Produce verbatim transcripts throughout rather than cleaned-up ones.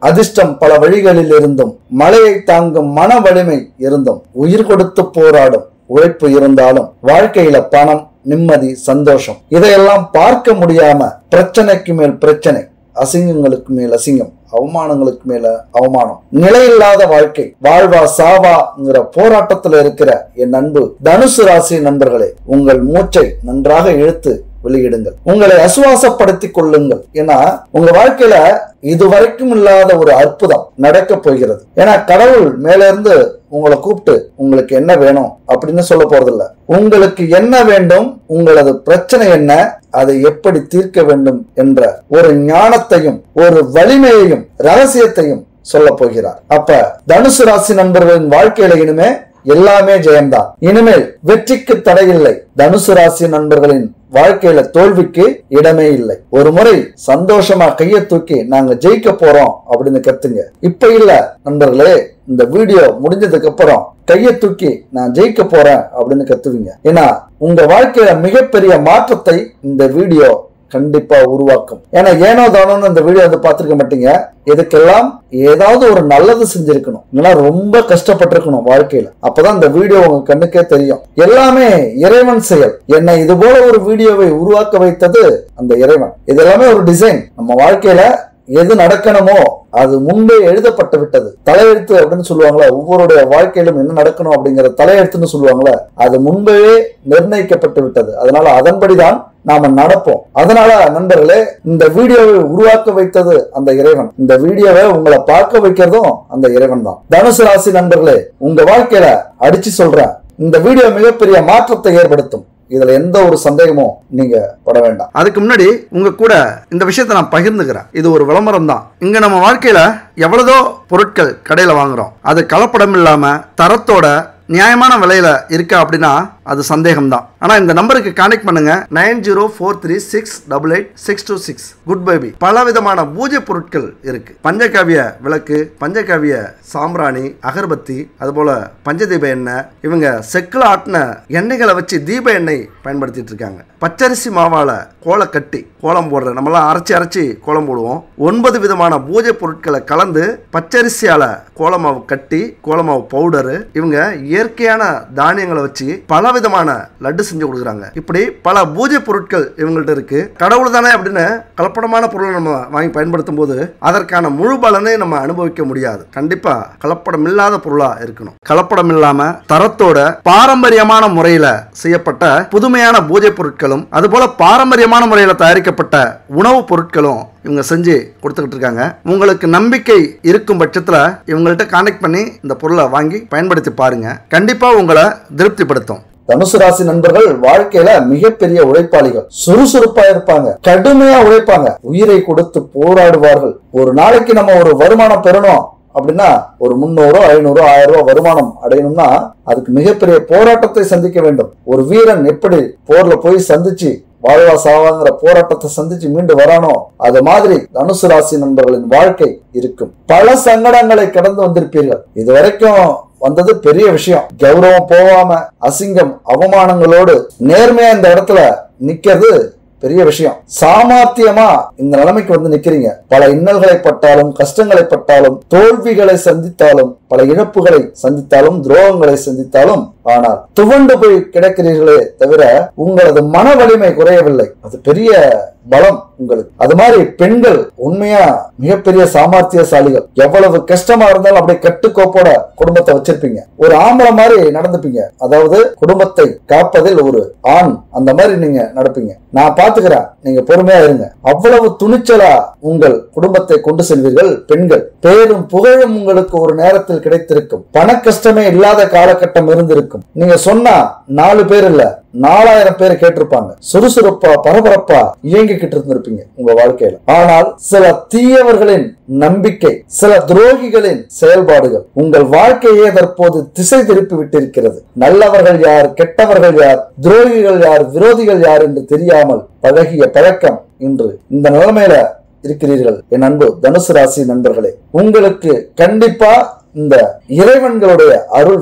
அதிர்ஷ்டம் பல வழிகளில் இருந்தும் மலையை தாங்கும் மன வலிமை இருந்தும் உயிர் கொடுத்து போராடும் உழைப்பு இருந்தாலும் வாழ்க்கையில பணம், நிம்மதி, சந்தோஷம் இதையெல்லாம் பார்க்க முடியாம பிரச்சனைக்கு மேல் பிரச்சனை, அசிங்கங்களுக்கு மேல் அசிங்கம், அவமானங்களுக்கு மேல அவமானம், நிலையில்லாத வாழ்க்கை, வாழ்வா சாவாங்கிற போராட்டத்துல இருக்கிற என் அன்பு தனுசு ராசி நண்பர்களே, உங்கள் மூச்சை நன்றாக இழுத்து வெளியிடுங்கள். உங்களை அசுவாசப்படுத்திக் கொள்ளுங்கள். ஏன்னா உங்க வாழ்க்கையில இதுவரைக்கும் இல்லாத ஒரு அற்புதம் நடக்க போகிறது. ஏன்னா கடவுள் மேல இருந்து உங்களை கூப்பிட்டு உங்களுக்கு என்ன வேணும் அப்படின்னு சொல்ல போறதில்ல. உங்களுக்கு என்ன வேண்டும், உங்களது பிரச்சனை என்ன, அதை எப்படி தீர்க்க வேண்டும் என்ற ஒரு ஞானத்தையும் ஒரு வலிமையையும் ரகசியத்தையும் சொல்ல போகிறார். அப்ப தனுசு ராசி நண்பர்களின் வாழ்க்கையில இனிமே எல்லாமே ஜெயம்தான். இனிமேல் வெற்றிக்கு தடையில்லை. தனுசு ராசி நண்பர்களின் வாழ்க்கையில தோல்விக்கு இடமே இல்லை. ஒரு முறை சந்தோஷமா கையை தூக்கி நாங்க ஜெயிக்க போறோம் அப்படின்னு கத்துங்க. இப்ப இல்ல நண்பர்களே, இந்த வீடியோ முடிஞ்சதுக்கு அப்புறம் கையை தூக்கி நான் ஜெயிக்க போறேன் அப்படின்னு கத்துவீங்க. ஏன்னா உங்க வாழ்க்கையில மிகப்பெரிய மாற்றத்தை இந்த வீடியோ கண்டிப்பா உருவாக்கும். ஏன்னா ஏனோ தானோன்னு இந்த வீடியோ வந்து பார்த்திருக்க மாட்டீங்க. இதுக்கெல்லாம் ஏதாவது ஒரு நல்லது செஞ்சிருக்கணும், இல்லைன்னா ரொம்ப கஷ்டப்பட்டிருக்கணும் வாழ்க்கையில. அப்பதான் இந்த வீடியோ உங்க கண்ணுக்கே தெரியும். எல்லாமே இறைவன் செயல். என்னை இது போல ஒரு வீடியோவை உருவாக்க வைத்தது அந்த இறைவன். இது எல்லாமே ஒரு டிசைன். நம்ம வாழ்க்கையில எது நடக்கணுமோ அது முன்பே எழுதப்பட்டு விட்டது. தலையெழுத்து அப்படின்னு சொல்லுவாங்களா, ஒவ்வொருடைய வாழ்க்கையிலும் என்ன நடக்கணும் அப்படிங்கிற தலையெழுத்துன்னு சொல்லுவாங்களா, அது முன்பே நிர்ணயிக்கப்பட்டு விட்டது. அதனால அதன்படிதான் நாம நடப்போம். அதனால நண்பர்களே, இந்த வீடியோவை உருவாக்க வைத்தது அந்த இறைவன். இந்த வீடியோவை உங்களை பார்க்க வைக்கிறதும் அந்த இறைவன் தான். தனுசு ராசி நண்பர்களே, உங்க வாழ்க்கையில அடிச்சு சொல்றேன், இந்த வீடியோ மிகப்பெரிய மாற்றத்தை ஏற்படுத்தும். இதுல எந்த ஒரு சந்தேகமும் நீங்க பட வேண்டாம். அதுக்கு முன்னாடி உங்க கூட இந்த விஷயத்தை நான் பகிர்ந்துக்கிறேன். இது ஒரு விளம்பரம் தான். இங்க நம்ம வாழ்க்கையில எவ்வளவோ பொருட்கள் கடையில வாங்குறோம். அது கலப்படம் இல்லாம தரத்தோட நியாயமான விலையில இருக்கா அப்படின்னா அது சந்தேகம் தான். ஆனா இந்த நம்பருக்கு கான்டெக்ட் பண்ணுங்க. Nine zero four three six double eight six two six. Good baby. பல விதமான பூஜை பொருட்கள் இருக்கு. பஞ்சகாவிய விளக்கு, பஞ்சகாவிய சாம்பிராணி, அகர்பத்தி, அதுபோல பஞ்சதீப எண்ணெய். இவங்க செக்குல ஆட்டின எண்ணெய்களை வச்சு தீப எண்ணெய் பயன்படுத்திட்டு இருக்காங்க. பச்சரிசி மாவால கோலை கட்டி கோலம் போடுற, நம்மளாம் அரைச்சி அரைச்சி கோலம் போடுவோம். ஒன்பது விதமான பூஜை பொருட்களை கலந்து பச்சரிசியால கோலமாவு கட்டி, கோலமாவு பவுடரு, இவங்க இயற்கையான தானியங்களை வச்சு பல விதமான லட்டு செஞ்சு கொடுக்குறாங்க. இப்படி பல பூஜை பொருட்கள் இவங்கள்ட்ட இருக்கு. கடவுள் தானே அப்படின்னு கலப்படமான பொருளை நம்ம வாங்கி பயன்படுத்தும் போது அதற்கான முழு பலனை நம்ம அனுபவிக்க முடியாது. கண்டிப்பா கலப்படம் இல்லாத பொருளா இருக்கணும். கலப்படம் இல்லாம தரத்தோட பாரம்பரியமான முறையில செய்யப்பட்ட புதுமையான பூஜை பொருட்களும், அதுபோல பாரம்பரியமான முறையில தயாரிக்கப்பட்ட உணவுப் பொருட்களும் இவங்க செஞ்சு கொடுத்துக்கிட்டு இருக்காங்க. உங்களுக்கு நம்பிக்கை இருக்கும் பட்சத்துல இவங்கள்ட்ட கான்டெக்ட் பண்ணி இந்த பொருளை வாங்கி பயன்படுத்தி பாருங்க. கண்டிப்பா உங்களை திருப்திப்படுத்தும். தனுசு ராசி நண்பர்கள் வாழ்க்கையில மிகப்பெரிய உழைப்பாளிகள். சுறுசுறுப்பா இருப்பாங்க, கடுமையா உழைப்பாங்க, உயிரை கொடுத்து போராடுவார்கள். ஒரு நாளைக்கு நம்ம ஒரு வருமானம் பெறணும் அப்படின்னா ஒரு முன்னூறோ ஐநூறோ ஆயிரம் ரூபாய் வருமானம் அடையணும்னா அதுக்கு மிகப்பெரிய போராட்டத்தை சந்திக்க வேண்டும். ஒரு வீரன் எப்படி போர்ல போய் சந்திச்சு வாழ்வா சாவாங்கிற போராட்டத்தை சந்திச்சு மீண்டு வரானோ அது மாதிரி தனுசு ராசி நண்பர்களின் வாழ்க்கை இருக்கும். பல சங்கடங்களை கடந்து வந்திருப்பீர்கள். இது வரைக்கும் வந்தது பெரிய விஷயம். கௌரவம் போகாம அசிங்கம் அவமானங்களோடு நேர்மையா இந்த இடத்துல நிக்கிறது பெரிய விஷயம். சாமர்த்தியமா இந்த நிலைமைக்கு வந்து நிக்கிறீங்க. பல இன்னல்களை பட்டாலும், கஷ்டங்களை பட்டாலும், தோல்விகளை சந்தித்தாலும், பல இழப்புகளை சந்தித்தாலும், துரோகங்களை சந்தித்தாலும், ஆனால் துவண்டு போய் கிடக்கிறீர்களே தவிர உங்களது மன வலிமை குறையவில்லை. அது பெரிய பலம் உங்களுக்கு. அது மாதிரி பெண்கள் உண்மையா மிகப்பெரிய சாமர்த்தியசாலிகள். எவ்வளவு கஷ்டமா இருந்தாலும் அப்படியே கட்டுக்கோப்போட குடும்பத்தை வச்சிருப்பீங்க. ஒரு ஆம்பளை மாதிரி நடந்துப்பீங்க. அதாவது குடும்பத்தை காப்பதில் ஒரு ஆண் அந்த மாதிரி நீங்க நடப்பீங்க. நான் பாத்துக்கிறேன், நீங்க பொறுமையா இருங்க. அவ்வளவு துணிச்சலா உங்கள் குடும்பத்தை கொண்டு செல்வீர்கள் பெண்கள். பேரும் புகழும் உங்களுக்கு ஒரு நேரத்தில் கிடைத்திருக்கும். பண கஷ்டமே இல்லாத காலகட்டம் இருந்திருக்கும். நீங்க சொன்னா நாலு பேர் இல்ல நாலாயிரம் பேர் கேட்டிருப்பாங்க. சுறுசுறுப்பா பரபரப்பா இயங்கிக்கிட்டு இருந்திருப்பீங்க உங்க வாழ்க்கையில. ஆனால் சில தீயவர்களின் நம்பிக்கை, சில துரோகிகளின் செயல்பாடுகள் உங்கள் வாழ்க்கையே தற்போது திசை திருப்பி விட்டிருக்கிறது. நல்லவர்கள் யார், கெட்டவர்கள் யார், துரோகிகள் யார், விரோதிகள் யார் என்று தெரியாமல் பழகிய பழக்கம் இன்று இந்த நிலைமையில இருக்கிறீர்கள். என் அன்பு தனுசு ராசி நண்பர்களே, உங்களுக்கு கண்டிப்பா இந்த இறைவன்களுடைய அருள் வேண்டும்.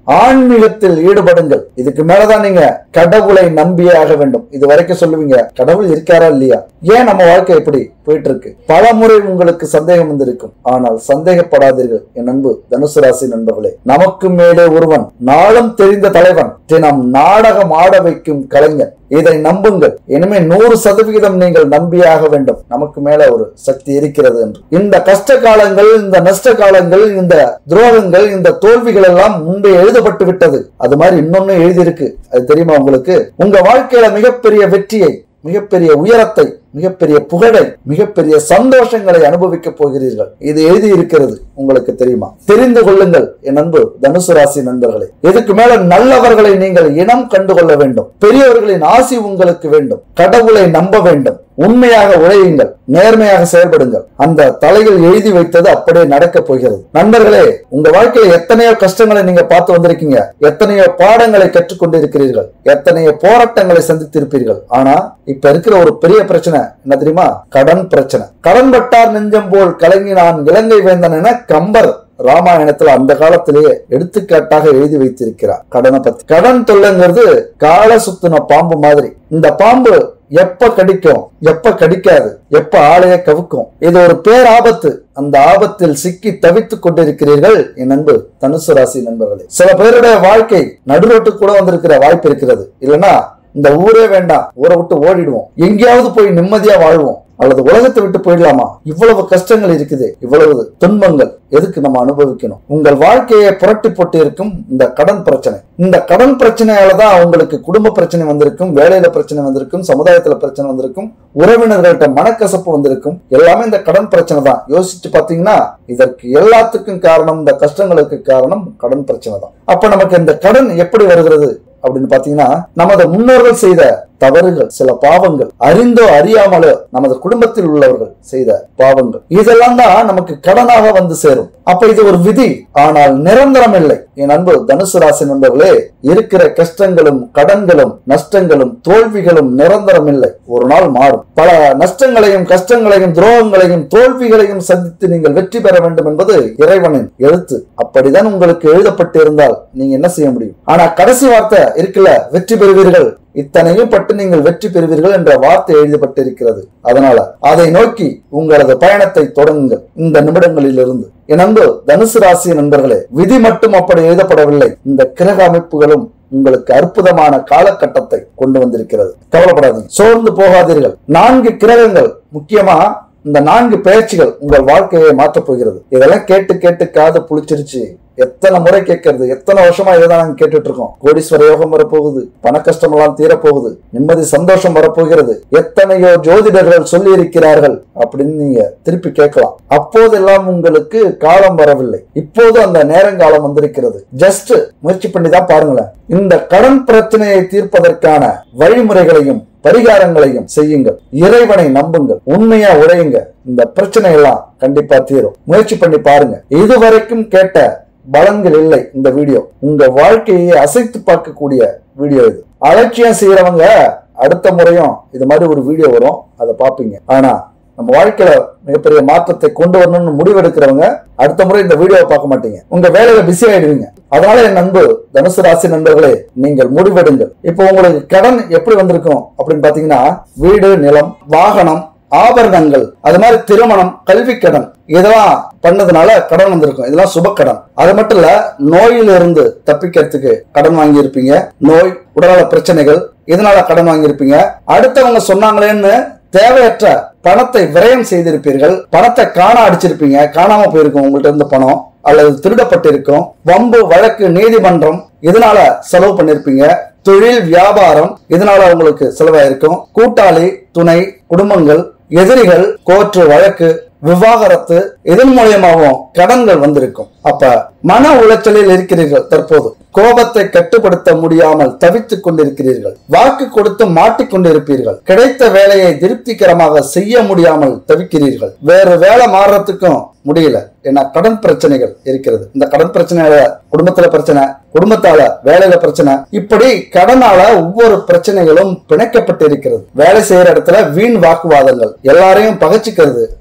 ஆன்மீகத்தில் ஈடுபடுங்கள். இதுக்கு மேலதான் நீங்க கடவுளை நம்பியே ஆக வேண்டும். இது வரைக்கும் சொல்லுவீங்க கடவுள் இருக்காரா இல்லையா, ஏன் நம்ம வாழ்க்கை எப்படி போயிட்டு இருக்கு, பல முறை உங்களுக்கு சந்தேகம் வந்திருக்கும். ஆனால் சந்தேகப்படாதீர்கள் என் அன்பு தனுசு ராசி நண்பர்களே. நமக்கு மேலே ஒருவன், நாளும் தெரிந்த தலைவன், தினம் நாடகம் ஆட வைக்கும் கலைஞர். இதை நம்புங்கள். இனிமே நூறு சதவிகிதம் நீங்கள் நம்பியாக வேண்டும். நமக்கு மேல ஒரு சக்தி இருக்கிறது என்று. இந்த கஷ்ட காலங்கள், இந்த நஷ்ட காலங்கள், இந்த துரோகங்கள், இந்த தோல்விகள் எல்லாம் முன்பே எழுதப்பட்டு விட்டது. அது மாதிரி இன்னொன்னு எழுதியிருக்கு. அது தெரியுமா உங்களுக்கு? உங்க வாழ்க்கையில மிகப்பெரிய வெற்றியை, மிகப்பெரிய உயரத்தை, மிகப்பெரிய புகழை, மிகப்பெரிய சந்தோஷங்களை அனுபவிக்க போகிறீர்கள். இது எழுதி இருக்கிறது. உங்களுக்கு தெரியுமா? தெரிந்து கொள்ளுங்கள் என் அன்பு தனுசு ராசி நண்பர்களே. இதுக்கு மேல நல்லவர்களை நீங்கள் இனம் கண்டுகொள்ள வேண்டும். பெரியவர்களின் ஆசி உங்களுக்கு வேண்டும். கடவுளை நம்ப வேண்டும். உண்மையாக உழையுங்கள், நேர்மையாக செயல்படுங்கள். அந்த தலையில் எழுதி வைத்தது அப்படியே நடக்க போகிறது. நண்பர்களே, உங்க வாழ்க்கையில எத்தனையோ கஷ்டங்களை நீங்க பார்த்து வந்திருக்கீங்க, எத்தனையோ பாடங்களை கற்றுக்கொண்டு இருக்கிறீர்கள், எத்தனையோ போராட்டங்களை சந்தித்திருப்பீர்கள். ஆனா இப்ப இருக்கிற ஒரு பெரிய பிரச்சனை என்ன தெரியுமா? கடன் பிரச்சனை. கடன் பட்டார் நெஞ்சம் போல் கலங்கினான் இலங்கை வேந்தன் என கம்பர் ராமாயணத்துல அந்த காலத்திலேயே எடுத்துக்காட்டாக எழுதி வைத்திருக்கிறார் கடனை பத்தி. கடன் தொல்லைங்கிறது கால சுத்தின பாம்பு மாதிரி. இந்த பாம்பு எப்ப கடிக்கும், எப்ப கடிக்காது, எப்ப ஆளைய கவுக்கும். இது ஒரு பேராபத்து. அந்த ஆபத்தில் சிக்கி தவித்துக் கொண்டிருக்கிறீர்கள் என் அன்பு தனுசு ராசி நண்பர்களே. சில பேருடைய வாழ்க்கை நடுரோட்டுக்கு கூட வந்திருக்கிற வாய்ப்பு இருக்கிறது. இல்லைன்னா இந்த ஊரே வேண்டாம், ஊரை விட்டு ஓடிடுவோம், எங்கேயாவது போய் நிம்மதியா வாழ்வோம், அல்லது உலகத்தை விட்டு போயிடலாமா? இவ்வளவு கஷ்டங்கள் இருக்குது, இவ்வளவு துன்பங்கள் எதுக்கு நம்ம அனுபவிக்கணும்? உங்கள் வாழ்க்கையை புரட்டி போட்டு இருக்கும் இந்த கடன் பிரச்சனை. இந்த கடன் பிரச்சனையாலதான் உங்களுக்கு குடும்ப பிரச்சனை வந்திருக்கும், வேலையில பிரச்சனை வந்திருக்கும், சமுதாயத்துல பிரச்சனை வந்திருக்கும், உறவினர்கள்ட்ட மனக்கசப்பு வந்திருக்கும். எல்லாமே இந்த கடன் பிரச்சனை தான். யோசிச்சு பாத்தீங்கன்னா இதற்கு எல்லாத்துக்கும் காரணம், இந்த கஷ்டங்களுக்கு காரணம் கடன் பிரச்சனை தான். அப்ப நமக்கு இந்த கடன் எப்படி வருகிறது அப்படின்னு பாத்தீங்கன்னா, நமது முன்னோர்கள் செய்த தவறுகள், சில பாவங்கள், அறிந்தோ அறியாமலோ நமது குடும்பத்தில் உள்ளவர்கள் செய்த பாவங்கள், இதெல்லாம் தான் நமக்கு கடனாக வந்து சேரும். அப்ப இது ஒரு விதி, ஆனால் நிரந்தரம் இல்லை. என் அன்பு தனுசு ராசி நண்பர்களே, இருக்கிற கஷ்டங்களும் கடன்களும் நஷ்டங்களும் தோல்விகளும் நிரந்தரம் இல்லை. ஒரு நாள் மாறும். பல நஷ்டங்களையும் கஷ்டங்களையும் துரோகங்களையும் தோல்விகளையும் சந்தித்து நீங்கள் வெற்றி பெற வேண்டும் என்பது இறைவனின் எழுத்து. அப்படிதான் உங்களுக்கு எழுதப்பட்டு இருந்தால் நீங்க என்ன செய்ய முடியும்? ஆனா கடைசி வார்த்தை இருக்குல்ல, வெற்றி பெறுவீர்கள், இத்தனையும் பட்டு நீங்கள் வெற்றி பெறுவீர்கள் என்ற வார்த்தை எழுதப்பட்டிருக்கிறது. அதனால அதை நோக்கி உங்களது பயணத்தை தொடங்குங்கள் இந்த நிமிடங்களில் இருந்து. என் அன்பு தனுசு ராசி நண்பர்களே, விதி மட்டும் அப்படி எழுதப்படவில்லை. இந்த கிரக அமைப்புகளும் உங்களுக்கு அற்புதமான காலகட்டத்தை கொண்டு வந்திருக்கிறது. கவலைப்படாதீங்க, சோர்ந்து போகாதீர்கள். நான்கு கிரகங்கள், முக்கியமா இந்த நான்கு பயிற்சிகள் உங்கள் வாழ்க்கையை மாற்றப் போகிறது. இதெல்லாம் கேட்டு கேட்டு காது புளிச்சிருச்சு. எத்தனை முறை கேட்கறது, எத்தனை வருஷமா இதைதான் நாங்க கேட்டுட்டு இருக்கோம். கோடீஸ்வர யோகம் வரப்போகுது, பண கஷ்டம் எல்லாம் தீரப்போகுது, நிம்மதி சந்தோஷம் வரப்போகிறது, எத்தனையோ ஜோதிடர்கள் சொல்லி இருக்கிறார்கள் அப்படின்னு நீங்க திருப்பி கேட்கலாம். அப்போதெல்லாம் உங்களுக்கு காலம் வரவில்லை. இப்போது அந்த நேரங்காலம் வந்திருக்கிறது. ஜஸ்ட் முயற்சி பண்ணி தான் பாருங்களேன். இந்த கடன் பிரச்சனையை தீர்ப்பதற்கான வழிமுறைகளையும் பரிகாரங்களையும் செய்யுங்கள். இறைவனை நம்புங்கள், உண்மையா உழையுங்க. இந்த பிரச்சனை எல்லாம் கண்டிப்பா தீரும். முயற்சி பண்ணி பாருங்க. இதுவரைக்கும் கேட்ட பலன்கள் இல்லை இந்த வீடியோ. உங்க வாழ்க்கையை அசைத்து பார்க்கக்கூடிய வீடியோ இது. அலட்சியம் செய்யறவங்க அடுத்த முறையும் இது மாதிரி ஒரு வீடியோ வரும், அதை பார்ப்பீங்க. ஆனா நம்ம வாழ்க்கையில மிகப்பெரிய மாற்றத்தை கொண்டு வரணும்னு முடிவெடுக்கிறவங்க அடுத்த முறை இந்த வீடியோவை பார்க்க மாட்டீங்க. உங்க வேலையில பிஸி ஆயிடுவீங்க. அதனால என் நண்பு தனுசு ராசி நண்பர்களே, நீங்கள் முடிவெடுங்கள். இப்போ உங்களுக்கு கடன் எப்படி வந்திருக்கும் அப்படின்னு பாத்தீங்கன்னா, வீடு, நிலம், வாகனம், ஆபரணங்கள், அது மாதிரி திருமணம், கல்வி கடன், இதெல்லாம் பண்ணதுனால கடன் வந்திருக்கும். இதெல்லாம் சுப கடன். அது மட்டும் இல்ல, நோயில இருந்து தப்பிக்கிறதுக்கு கடன் வாங்கி இருப்பீங்க. நோய், உடல்நல பிரச்சனைகள், இதனால கடன் வாங்கியிருப்பீங்க. அடுத்தவங்க சொன்னாங்களேன்னு தேவையற்ற பணத்தை விரயம் செய்திருப்பீர்கள். பணத்தை காண அடிச்சிருப்பீங்க, காணாம போயிருக்கும் உங்கள்ட்ட இருந்து பணம், அல்லது திருடப்பட்டிருக்கும். வம்பு, வழக்கு, நீதிமன்றம், இதனால செலவு பண்ணிருப்பீங்க. தொழில், வியாபாரம், இதனால உங்களுக்கு செலவாயிருக்கும். கூட்டாளி, துணை, குடும்பங்கள், எதிரிகள், கோர்ட்டு வழக்கு, விவாகரத்து, இதன் மூலியமாகவும் கடன்கள் வந்திருக்கும். அப்ப மன உளைச்சலில் இருக்கிறீர்கள். தற்போது கோபத்தை கட்டுப்படுத்த முடியாமல் தவித்துக் கொண்டிருக்கிறீர்கள். வாக்கு கொடுத்து மாட்டிக்கொண்டிருப்பீர்கள். கிடைத்த வேலையை திருப்திகரமாக செய்ய முடியாமல் தவிக்கிறீர்கள். வேறு வேலை மாறுறதுக்கும் முடியல. ஏன்னா கடன் பிரச்சனைகள் இருக்கிறது. இந்த கடன் பிரச்சனையால குடும்பத்துல பிரச்சனை, குடும்பத்தால வேலையில பிரச்சனை, இப்படி கடனால ஒவ்வொரு பிரச்சனைகளும் பிணைக்கப்பட்டு இருக்கிறது. வேலை செய்யற இடத்துல வீண் வாக்குவாதங்கள், எல்லாரையும் பகைச்சிக்கிறது,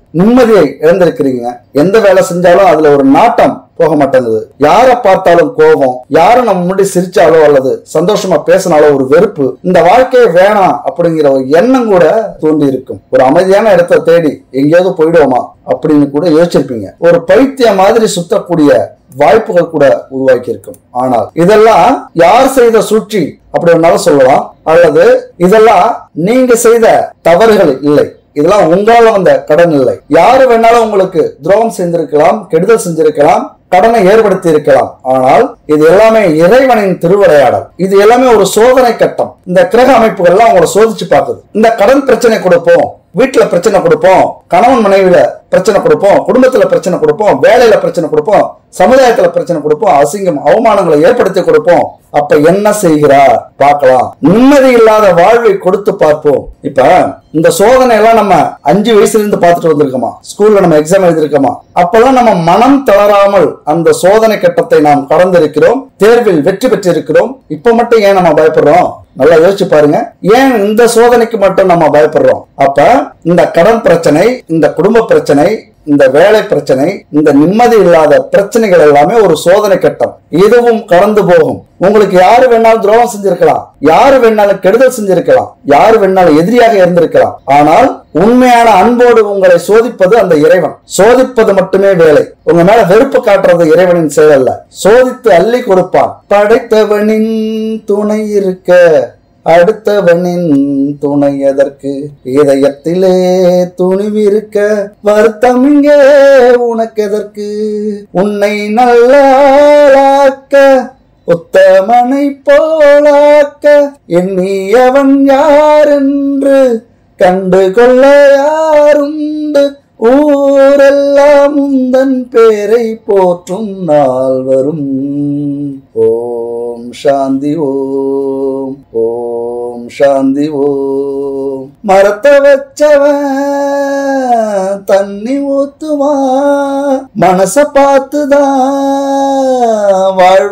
நிம்மதியை இழந்திருக்கிறீங்க. எந்த வேலை செஞ்சாலும் அதுல ஒரு நாட்டம் போக மாட்டேங்குது. யாரை பார்த்தாலும் கோபம், யாரும் நம்ம முன்னாடி சிரிச்சாலோ அல்லது சந்தோஷமா பேசினாலோ ஒரு வெறுப்பு, இந்த வாழ்க்கையே வேணாம் அப்படிங்கிற ஒரு எண்ணம் கூட தோண்டி இருக்கும். ஒரு அமைதியான இடத்தை தேடி எங்கேயாவது போயிடுவோமா அப்படின்னு கூட யோசிச்சிருப்பீங்க. ஒரு பைத்திய மாதிரி சுத்தக்கூடிய வாய்ப்புகள் கூட உருவாக்கி இருக்கும். ஆனால் இதெல்லாம் யார் செய்த சூழ்ச்சி அப்படி ஒன்னாலும் சொல்லலாம், அல்லது இதெல்லாம் நீங்க செய்த தவறுகள் இல்லை, இதெல்லாம் உங்களால வந்த கடன் இல்லை. யாரு வேணாலும் உங்களுக்கு துரோகம் செஞ்சிருக்கலாம், கெடுதல் செஞ்சிருக்கலாம், கடனை ஏற்படுத்தி இருக்கலாம். ஆனால் இது எல்லாமே இறைவனின் திருவிளையாடல். இது எல்லாமே ஒரு சோதனை கட்டம். இந்த கிரக அமைப்புகள் எல்லாம் உங்களை சோதிச்சு பார்க்குது. இந்த கடன் பிரச்சனை கொடுப்போம், வீட்டுல பிரச்சனை கொடுப்போம், கணவன் மனைவியில பிரச்சனை கொடுப்போம், குடும்பத்துல பிரச்சனை கொடுப்போம், வேலையில பிரச்சனை கொடுப்போம், சமுதாயத்துல பிரச்சனை கொடுப்போம், அசிங்கம் அவமானங்களை ஏற்படுத்தி கொடுப்போம். அப்ப என்ன செய்கிறார் பார்க்கலாம். நிம்மதி இல்லாத வாழ்வை கொடுத்து பார்ப்போம். இப்ப இந்த சோதனை எல்லாம் நம்ம அஞ்சு வயசுல இருந்து பார்த்துட்டு வந்திருக்கோமா? ஸ்கூல்ல நம்ம எக்ஸாம் எழுதிருக்கோமா? அப்பெல்லாம் நம்ம மனம் தளராமல் அந்த சோதனை கட்டத்தை நாம் கடந்திருக்கிறோம், தேர்வில் வெற்றி பெற்றிருக்கிறோம். இப்ப மட்டும் ஏன் நம்ம பயப்படுறோம்? நல்லா யோசிச்சு பாருங்க. ஏன் இந்த சோதனைக்கு மட்டும் நம்ம பயப்படுறோம்? அப்ப இந்த கடன் பிரச்சனை, இந்த குடும்ப பிரச்சனை, இந்த வேலை பிரச்சனை, இந்த நிம்மதி இல்லாத பிரச்சனைகள் எல்லாமே ஒரு சோதனை கட்டம். இதுவும் கடந்து போகும். உங்களுக்கு யாரு வேணாலும் துரோகம் செஞ்சிருக்கலாம், யாரு வேணாலும் கெடுதல் செஞ்சிருக்கலாம், யாரு வேணாலும் எதிரியாக இருந்திருக்கலாம். ஆனால் உண்மையான அன்போடு உங்களை சோதிப்பது அந்த இறைவன். சோதிப்பது மட்டுமே வேலை. உங்க மேல வெறுப்பு காட்டுறது இறைவனின் செயல் அல்ல. சோதித்து அள்ளி கொடுப்பான். படைத்தவனின் துணை இருக்க அடுத்தவனின் துணை எதற்கு? இதயத்திலே துணிவிருக்க வருத்தம் இங்கே உனக்கு எதற்கு? உன்னை நல்லாக்க உத்தமனை போலாக்க எண்ணியவன் யாரென்று கண்டு கொள்ள யாருண்டு? ஊரெல்லாம் உந்தன் பேரை போற்றும் நாள் வரும். ஓம் சாந்தி ஓம் ஓம் சாந்தி ஓம். மரத்தை வச்சவன் தண்ணி ஊத்துவான், மனச பார்த்துதான் வாழ்வ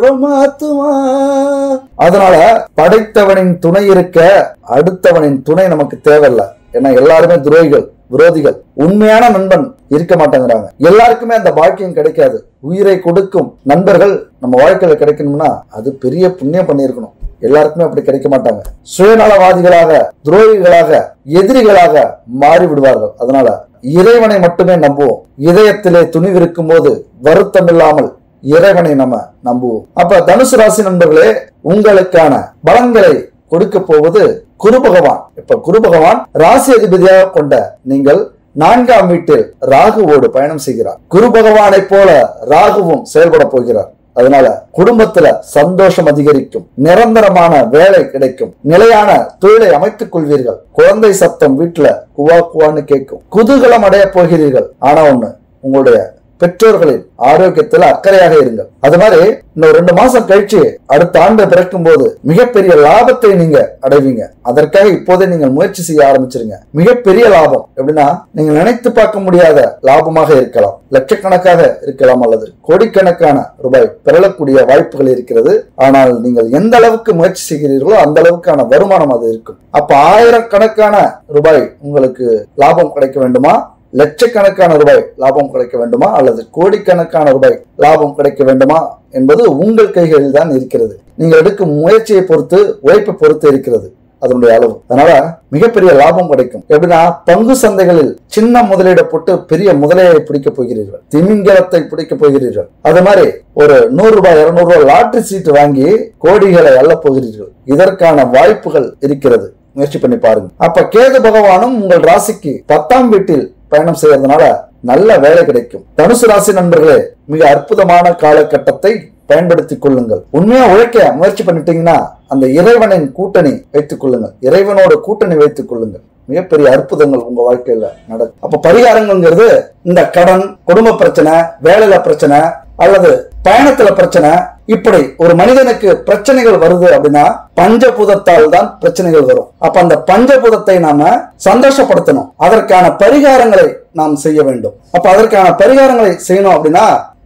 மாத்துவான். அதனால படைத்தவனின் துணை இருக்க அடுத்தவனின் துணை நமக்கு தேவையில்லை. ஏன்னா எல்லாருமே துரோகிகள், விரோதிகள். உண்மையான நண்பன் இருக்க மாட்டேங்கிறாங்க. எல்லாருக்குமே அந்த பாக்கியம் கிடைக்காது. உயிரை கொடுக்கும் நண்பர்கள் நம்ம வாழ்க்கையில கிடைக்கணும்னா அது பெரிய புண்ணியம் பண்ணிருக்கணும். எல்லாருக்குமே அப்படி கிடைக்க மாட்டாங்க. சுயநலவாதிகளாக, துரோகிகளாக, எதிரிகளாக மாறி விடுவார்கள். அதனால இறைவனை மட்டுமே நம்புவோம். இதயத்திலே துணிவிருக்கும் போது வருத்தம் இல்லாமல் இறைவனை நம்ம நம்புவோம். அப்ப தனுசு ராசி நண்பர்களே, உங்களுக்கான பலன்களை கொடுக்க போவது குரு பகவான். இப்ப குரு பகவான் ராசி அதிபதியாக கொண்ட நீங்கள் நான்காம் வீட்டில் ராகுவோடு பயணம் செய்கிறார். குரு பகவானை போல ராகுவும் செயல்பட போகிறார். அதனால குடும்பத்துல சந்தோஷம் அதிகரிக்கும், நிரந்தரமான வேலை கிடைக்கும், நிலையான தொழிலை அமைத்துக் கொள்வீர்கள். குழந்தை சத்தம் வீட்டுல குவா குவான்னு கேட்கும். குதூகலம் அடைய போகிறீர்கள். ஆனா ஒண்ணு, உங்களுடைய பெற்றோர்களின் ஆரோக்கியத்துல அக்கறையாக இருங்கள். அது மாதிரி இன்னும் ரெண்டு மாசம் கழிச்சு அடுத்த ஆண்டு பிறக்கும் போது மிகப்பெரிய லாபத்தை நீங்க அடைவீங்க. அதற்காக இப்போதே நீங்கள் முயற்சி செய்ய ஆரம்பிச்சிருங்க. மிகப்பெரிய லாபம் எப்படின்னா, நீங்க நினைத்து பார்க்க முடியாத லாபமாக இருக்கலாம், லட்சக்கணக்காக இருக்கலாம், அல்லது கோடிக்கணக்கான ரூபாய் பெறக்கூடிய வாய்ப்புகள் இருக்கிறது. ஆனால் நீங்கள் எந்த அளவுக்கு முயற்சி செய்கிறீர்களோ அந்த அளவுக்கான வருமானம் அது இருக்கும். அப்ப ஆயிரக்கணக்கான ரூபாய் உங்களுக்கு லாபம் கிடைக்க வேண்டுமா, லட்சக்கணக்கான ரூபாய் லாபம் கிடைக்க வேண்டுமா, அல்லது கோடிக்கணக்கான ரூபாய் லாபம் கிடைக்க வேண்டுமா என்பது உங்கள் கைகளில் தான் இருக்கிறது. நீங்கள் எடுக்கும் முயற்சியை பொறுத்து, உழைப்பை பொறுத்து இருக்கிறது அதனுடைய அளவு. அதனால மிகப்பெரிய லாபம் கிடைக்கும். எப்படின்னா, பங்கு சந்தைகளில் சின்ன முதலீடு போட்டு பெரிய முதலையை பிடிக்க போகிறீர்கள், திமிங்கலத்தை பிடிக்க போகிறீர்கள். அது மாதிரி ஒரு நூறு ரூபாய் இருநூறு ரூபாய் லாட்டரி சீட்டு வாங்கி கோடிகளை அள்ள போகிறீர்கள். இதற்கான வாய்ப்புகள் இருக்கிறது. முயற்சி பண்ணி பாருங்க. அப்ப கேது பகவானும் உங்கள் ராசிக்கு பத்தாம் வீட்டில் பயணம் செய்யறதுனால நல்ல வேலை கிடைக்கும். தனுசு ராசி நண்பர்களே, மிக அற்புதமான காலகட்டத்தை பயன்படுத்திக் கொள்ளுங்கள். உண்மையா உழைக்க முயற்சி பண்ணிட்டீங்கன்னா அந்த இறைவனின் கூட்டணி வைத்துக் கொள்ளுங்கள். இறைவனோட கூட்டணி வைத்துக் கொள்ளுங்கள். மிகப்பெரிய அற்புதங்கள் உங்க வாழ்க்கையில நடக்கும். அப்ப பரிகாரங்கிறது இந்த கடன், குடும்ப பிரச்சனை, வேலையில பிரச்சனை, அல்லது பயணத்துல பிரச்சனை, இப்படி ஒரு மனிதனுக்கு பிரச்சனைகள் வருது அப்படின்னா பஞ்சபூதத்தால் தான் பிரச்சனைகள் வரும். அப்ப அந்த பஞ்சபூதத்தை நாம சந்தோஷப்படுத்தணும். அதற்கான பரிகாரங்களை நாம் செய்ய வேண்டும். அப்ப அதற்கான பரிகாரங்களை செய்யணும் அப்படின்னா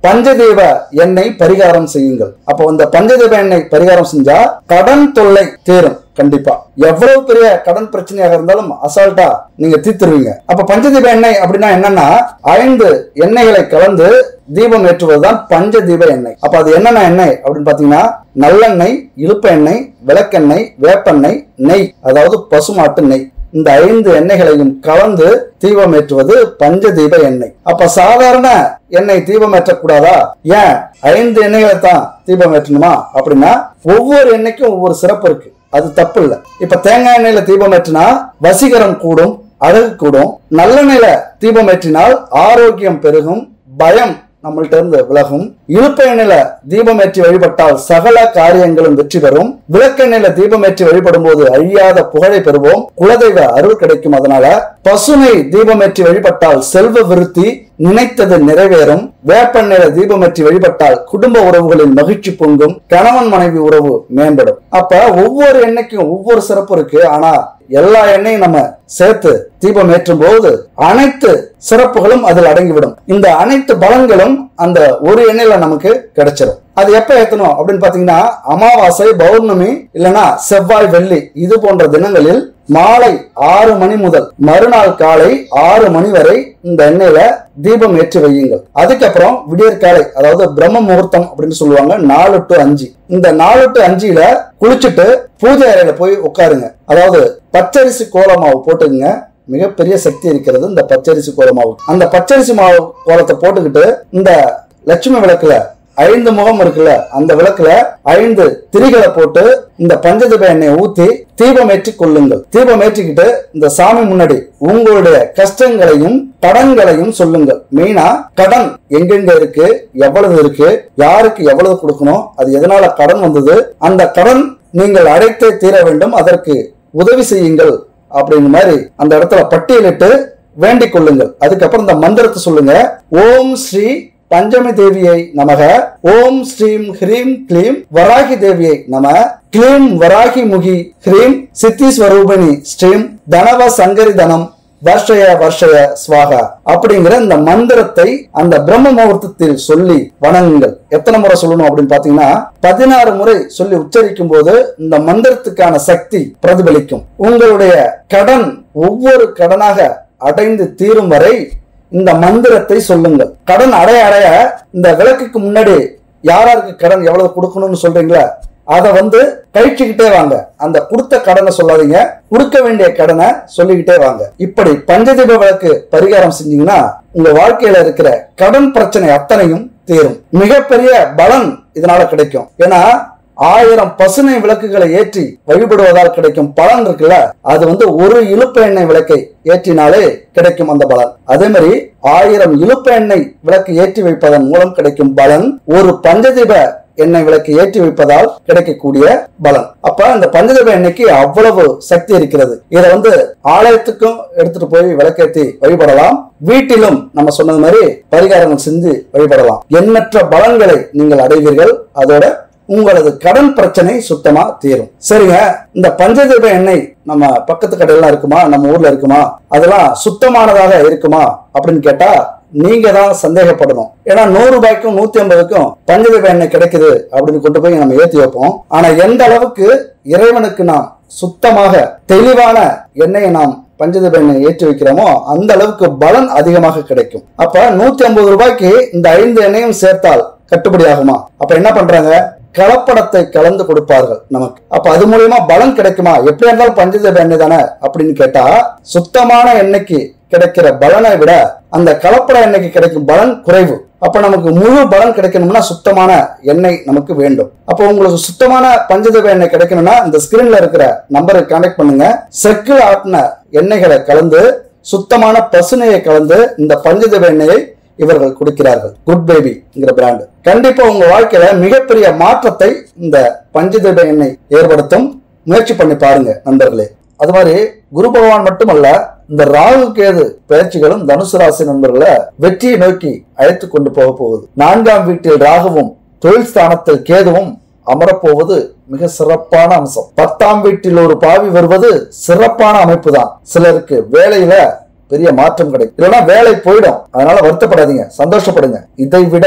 பஞ்சதீப எண்ணெய் பரிகாரம் செய்யுங்கள். அப்போ இந்த பஞ்சதீப எண்ணெய் பரிகாரம் செஞ்சா கடன் தொல்லை தீரும். கண்டிப்பா எவ்வளவு பெரிய கடன் பிரச்சனையாக இருந்தாலும் அசால்ட்டா நீங்க தீர்த்துருவீங்க. அப்ப பஞ்சதீப எண்ணெய் அப்படின்னா என்னன்னா, ஐந்து எண்ணெய்களை கலந்து தீபம் ஏற்றுவதுதான் பஞ்சதீப எண்ணெய். அப்ப அது என்னென்ன எண்ணெய் அப்படின்னு பாத்தீங்கன்னா, நல்லெண்ணெய், இழுப்ப எண்ணெய், விளக்கெண்ணெய், வேப்பெண்ணெய், நெய், அதாவது பசுமாட்டு நெய். இந்த ஐந்து எண்ணெய்களையும் கலந்து தீபம் ஏற்றுவது பஞ்சதீப எண்ணெய். அப்ப சாதாரண எண்ணெய் தீபம் ஏற்றக்கூடாதா? ஏன் ஐந்து எண்ணெய்களை தான் தீபம் ஏற்றணுமா அப்படின்னா, ஒவ்வொரு எண்ணெய்க்கும் ஒவ்வொரு சிறப்பு இருக்கு. அது தப்பு இல்ல. இப்ப தேங்காய் எண்ணெயில தீபம் ஏற்றினா வசீகரம் கூடும், அழகு கூடும். நல்லெண்ணெயில தீபம் ஏற்றினால் ஆரோக்கியம் பெருகும், பயம் நம்மள்ட்ட இருந்து விலகும். இழுப்ப எண்ணெயில தீபம் ஏற்றி வழிபட்டால் சகல காரியங்களும் வெற்றி பெறும். விளக்கெண்ணெயில தீபம் ஏற்றி வழிபடும் போது அழியாத புகழை பெறுவோம், குலதெய்வ அருள் கிடைக்கும். அதனால பசுனை தீபம் ஏற்றி வழிபட்டால் செல்வ விருத்தி, நினைத்தது நிறைவேறும். வேப்பெண்ணெயில தீபம் ஏற்றி வழிபட்டால் குடும்ப உறவுகளில் மகிழ்ச்சி பொங்கும், கணவன் மனைவி உறவு மேம்படும். அப்ப ஒவ்வொரு எண்ணெய்க்கும் ஒவ்வொரு சிறப்பு இருக்கு. ஆனா எல்லா எண்ணெயும் நம்ம சேர்த்து தீபம் ஏற்றும் போது அனைத்து சிறப்புகளும் அதில் அடங்கிவிடும். இந்த அனைத்து பலன்களும் அந்த ஒரு எண்ணெயில நமக்கு கிடைச்சிடும். அது எப்ப ஏத்தணும் அப்படின்னு பாத்தீங்கன்னா, அமாவாசை, பௌர்ணமி, இல்லைன்னா செவ்வாய், வெள்ளி இது போன்ற தினங்களில் மாலை ஆறு மணி முதல் மறுநாள் காலை ஆறு மணி வரை இந்த எண்ணெயில தீபம் ஏற்றி வையுங்கள். அதுக்கப்புறம் விடியற்காலை, அதாவது பிரம்ம முகூர்த்தம் அப்படின்னு சொல்லுவாங்க, நாலு டு அஞ்சு. இந்த நாலு டு அஞ்சுல குளிச்சுட்டு பூஜை அறையில போய் உட்காருங்க. அதாவது பச்சரிசி கோலமாவு போட்டுக்குங்க. மிகப்பெரிய சக்தி இருக்கிறது இந்த பச்சரிசி கோலமாவு. அந்த பச்சரிசி மாவு கோலத்தை போட்டுக்கிட்டு இந்த லட்சுமி விளக்குல ஐந்து முகம் இருக்குல்ல, அந்த விளக்குல ஐந்து திரிகளை போட்டு இந்த பஞ்சதீப எண்ணெயை ஊத்தி தீபம் ஏற்றி கொள்ளுங்கள். தீபம் ஏற்றிக்கிட்டு இந்த சாமி முன்னாடி உங்களுடைய கஷ்டங்களையும் கடன்களையும் சொல்லுங்கள். மெயினா கடன் எங்கெங்க இருக்கு, எவ்வளவு இருக்கு, யாருக்கு எவ்வளவு கொடுக்கணும், அது எதனால கடன் வந்தது, அந்த கடன் நீங்கள் அடைத்தே தீர வேண்டும், அதற்கு உதவி செய்யுங்கள் அப்படிங்கிற மாதிரி அந்த இடத்துல பட்டியலிட்டு வேண்டிக் கொள்ளுங்கள். அதுக்கப்புறம் இந்த மந்திரத்தை சொல்லுங்க. ஓம் ஸ்ரீ பஞ்சமி தேவியை நமக, ஓம் ஸ்ரீம் ஹ்ரீம் க்ளீம் வராகி தேவியை நம, க்ளீம் வராகி முகி, ஹ்ரீம் சித்தி ஸ்வரூபிணி ஸ்ரீம் தனவ சங்கரி தனம் வர்ஷய வர்ஷய ஸ்வாகா அப்படிங்கிற இந்த மந்திரத்தை அந்த பிரம்ம முகூர்த்தத்தில் சொல்லி வணங்குங்கள். எத்தனை முறை சொல்லணும் அப்படின்னு பாத்தீங்கன்னா, பதினாறு முறை சொல்லி உச்சரிக்கும் போது இந்த மந்திரத்துக்கான சக்தி பிரதிபலிக்கும். உங்களுடைய கடன் ஒவ்வொரு கடனாக அடைந்து தீரும் வரை இந்த மந்திரத்தை சொல்லுங்கள். கடன் அடைய அடைய இந்த விளக்குக்கு முன்னாடி யாராருக்கு கடன் எவ்வளவு கொடுக்கணும்னு சொல்றீங்களா, அதை வந்து கழிச்சுக்கிட்டே வாங்க. அந்த கொடுத்த கடனை சொல்லாதீங்க, கொடுக்க வேண்டிய கடனை சொல்லிக்கிட்டே வாங்க. இப்படி பஞ்சதீப விளக்கு பரிகாரம் செஞ்சீங்கன்னா உங்க வாழ்க்கையில இருக்கிற கடன் பிரச்சனை அத்தனையும் தீரும். மிகப்பெரிய பலன் இதனால கிடைக்கும். ஏன்னா ஆயிரம் பசுனை விளக்குகளை ஏற்றி வழிபடுவதால் கிடைக்கும் பலன் இருக்குல்ல, அது வந்து ஒரு இழுப்ப எண்ணெய் விளக்கை ஏற்றினாலே கிடைக்கும் அந்த பலன். அதே மாதிரி ஆயிரம் இழுப்ப எண்ணெய் விளக்கு ஏற்றி வைப்பதன் மூலம் கிடைக்கும் பலன் ஒரு பஞ்சதீப எண்ணெய் விளக்கு ஏற்றி வைப்பதால் கிடைக்கக்கூடிய பலன். அப்ப இந்த பஞ்சதீப எண்ணெய்க்கு அவ்வளவு சக்தி இருக்கிறது. இதை வந்து ஆலயத்துக்கும் எடுத்துட்டு போய் விளக்கேற்றி வழிபடலாம், வீட்டிலும் நம்ம சொன்னது மாதிரி பரிகாரங்கள் செஞ்சு வழிபடலாம். எண்ணற்ற பலன்களை நீங்கள் அடைவீர்கள். அதோட உங்களது கடன் பிரச்சனை சுத்தமா தீரும். சரிங்க, இந்த பஞ்சதீப எண்ணெய் நம்ம பக்கத்து கடையெல்லாம் இருக்குமா, நம்ம ஊர்ல இருக்குமா, அதெல்லாம் சுத்தமானதாக இருக்குமா அப்படின்னு கேட்டா நீங்க தான் சந்தேகப்படணும். ஏன்னா நூறு ரூபாய்க்கும் நூத்தி ஐம்பதுக்கும் பஞ்சதீப எண்ணெய் கிடைக்குது அப்படின்னு கொண்டு போய் நம்ம ஏற்றி வைப்போம். ஆனா எந்த அளவுக்கு இறைவனுக்கு நாம் சுத்தமாக தெளிவான எண்ணெயை நாம் பஞ்சதீப எண்ணெய் ஏற்றி வைக்கிறோமோ அந்த அளவுக்கு பலன் அதிகமாக கிடைக்கும். அப்ப நூத்தி ஐம்பது ரூபாய்க்கு இந்த ஐந்து எண்ணெயும் சேர்த்தால் கட்டுப்படி ஆகுமா? அப்ப என்ன பண்றாங்க, கலப்படத்தை கலந்து கொடுப்பார்கள் நமக்கு. அப்ப அது மூலியமா பலன் கிடைக்குமா? எப்படி இருந்தாலும் பஞ்சதீப எண்ணெய் தானே அப்படின்னு கேட்டா, சுத்தமான எண்ணெய்க்கு கிடைக்கிற பலனை விட அந்த கலப்பட எண்ணெய்க்கு கிடைக்கும் பலன் குறைவு. அப்ப நமக்கு முழு பலன் கிடைக்கணும்னா சுத்தமான எண்ணெய் நமக்கு வேண்டும். அப்போ உங்களுக்கு சுத்தமான பஞ்சதீப எண்ணெய் கிடைக்கணும்னா இந்த ஸ்கிரீன்ல இருக்கிற நம்பரை கான்டாக்ட் பண்ணுங்க. செக்கில் ஆட்டின எண்ணெய்களை கலந்து சுத்தமான பசுனையை கலந்து இந்த பஞ்சதீப எண்ணெயை இவர்கள் கொடுக்கிறார்கள். குட் பேபிங்கிற பிராண்ட். கண்டிப்பா உங்க வாழ்க்கையில மிகப்பெரிய மாற்றத்தை இந்த பஞ்சதீப எண்ணெய் ஏற்படுத்தும். முயற்சி பண்ணி பாருங்க நண்பர்களே. அது மாதிரி குரு பகவான் மட்டுமல்ல, இந்த ராகு கேது பயிற்சிகளும் தனுசு ராசி நண்பர்களை வெற்றியை நோக்கி அழைத்து கொண்டு போக போகுது. நான்காம் வீட்டில் ராகுவும் தொழில் ஸ்தானத்தில் கேதுவும் அமரப்போவது மிக சிறப்பான அம்சம். பத்தாம் வீட்டில் ஒரு பாவி வருவது சிறப்பான அமைப்பு தான். சிலருக்கு வேலையில பெரிய மாற்றம் கிடைக்கும், இல்லைன்னா வேலை போயிடும். அதனால வருத்தப்படாதீங்க, சந்தோஷப்படுங்க. இதை விட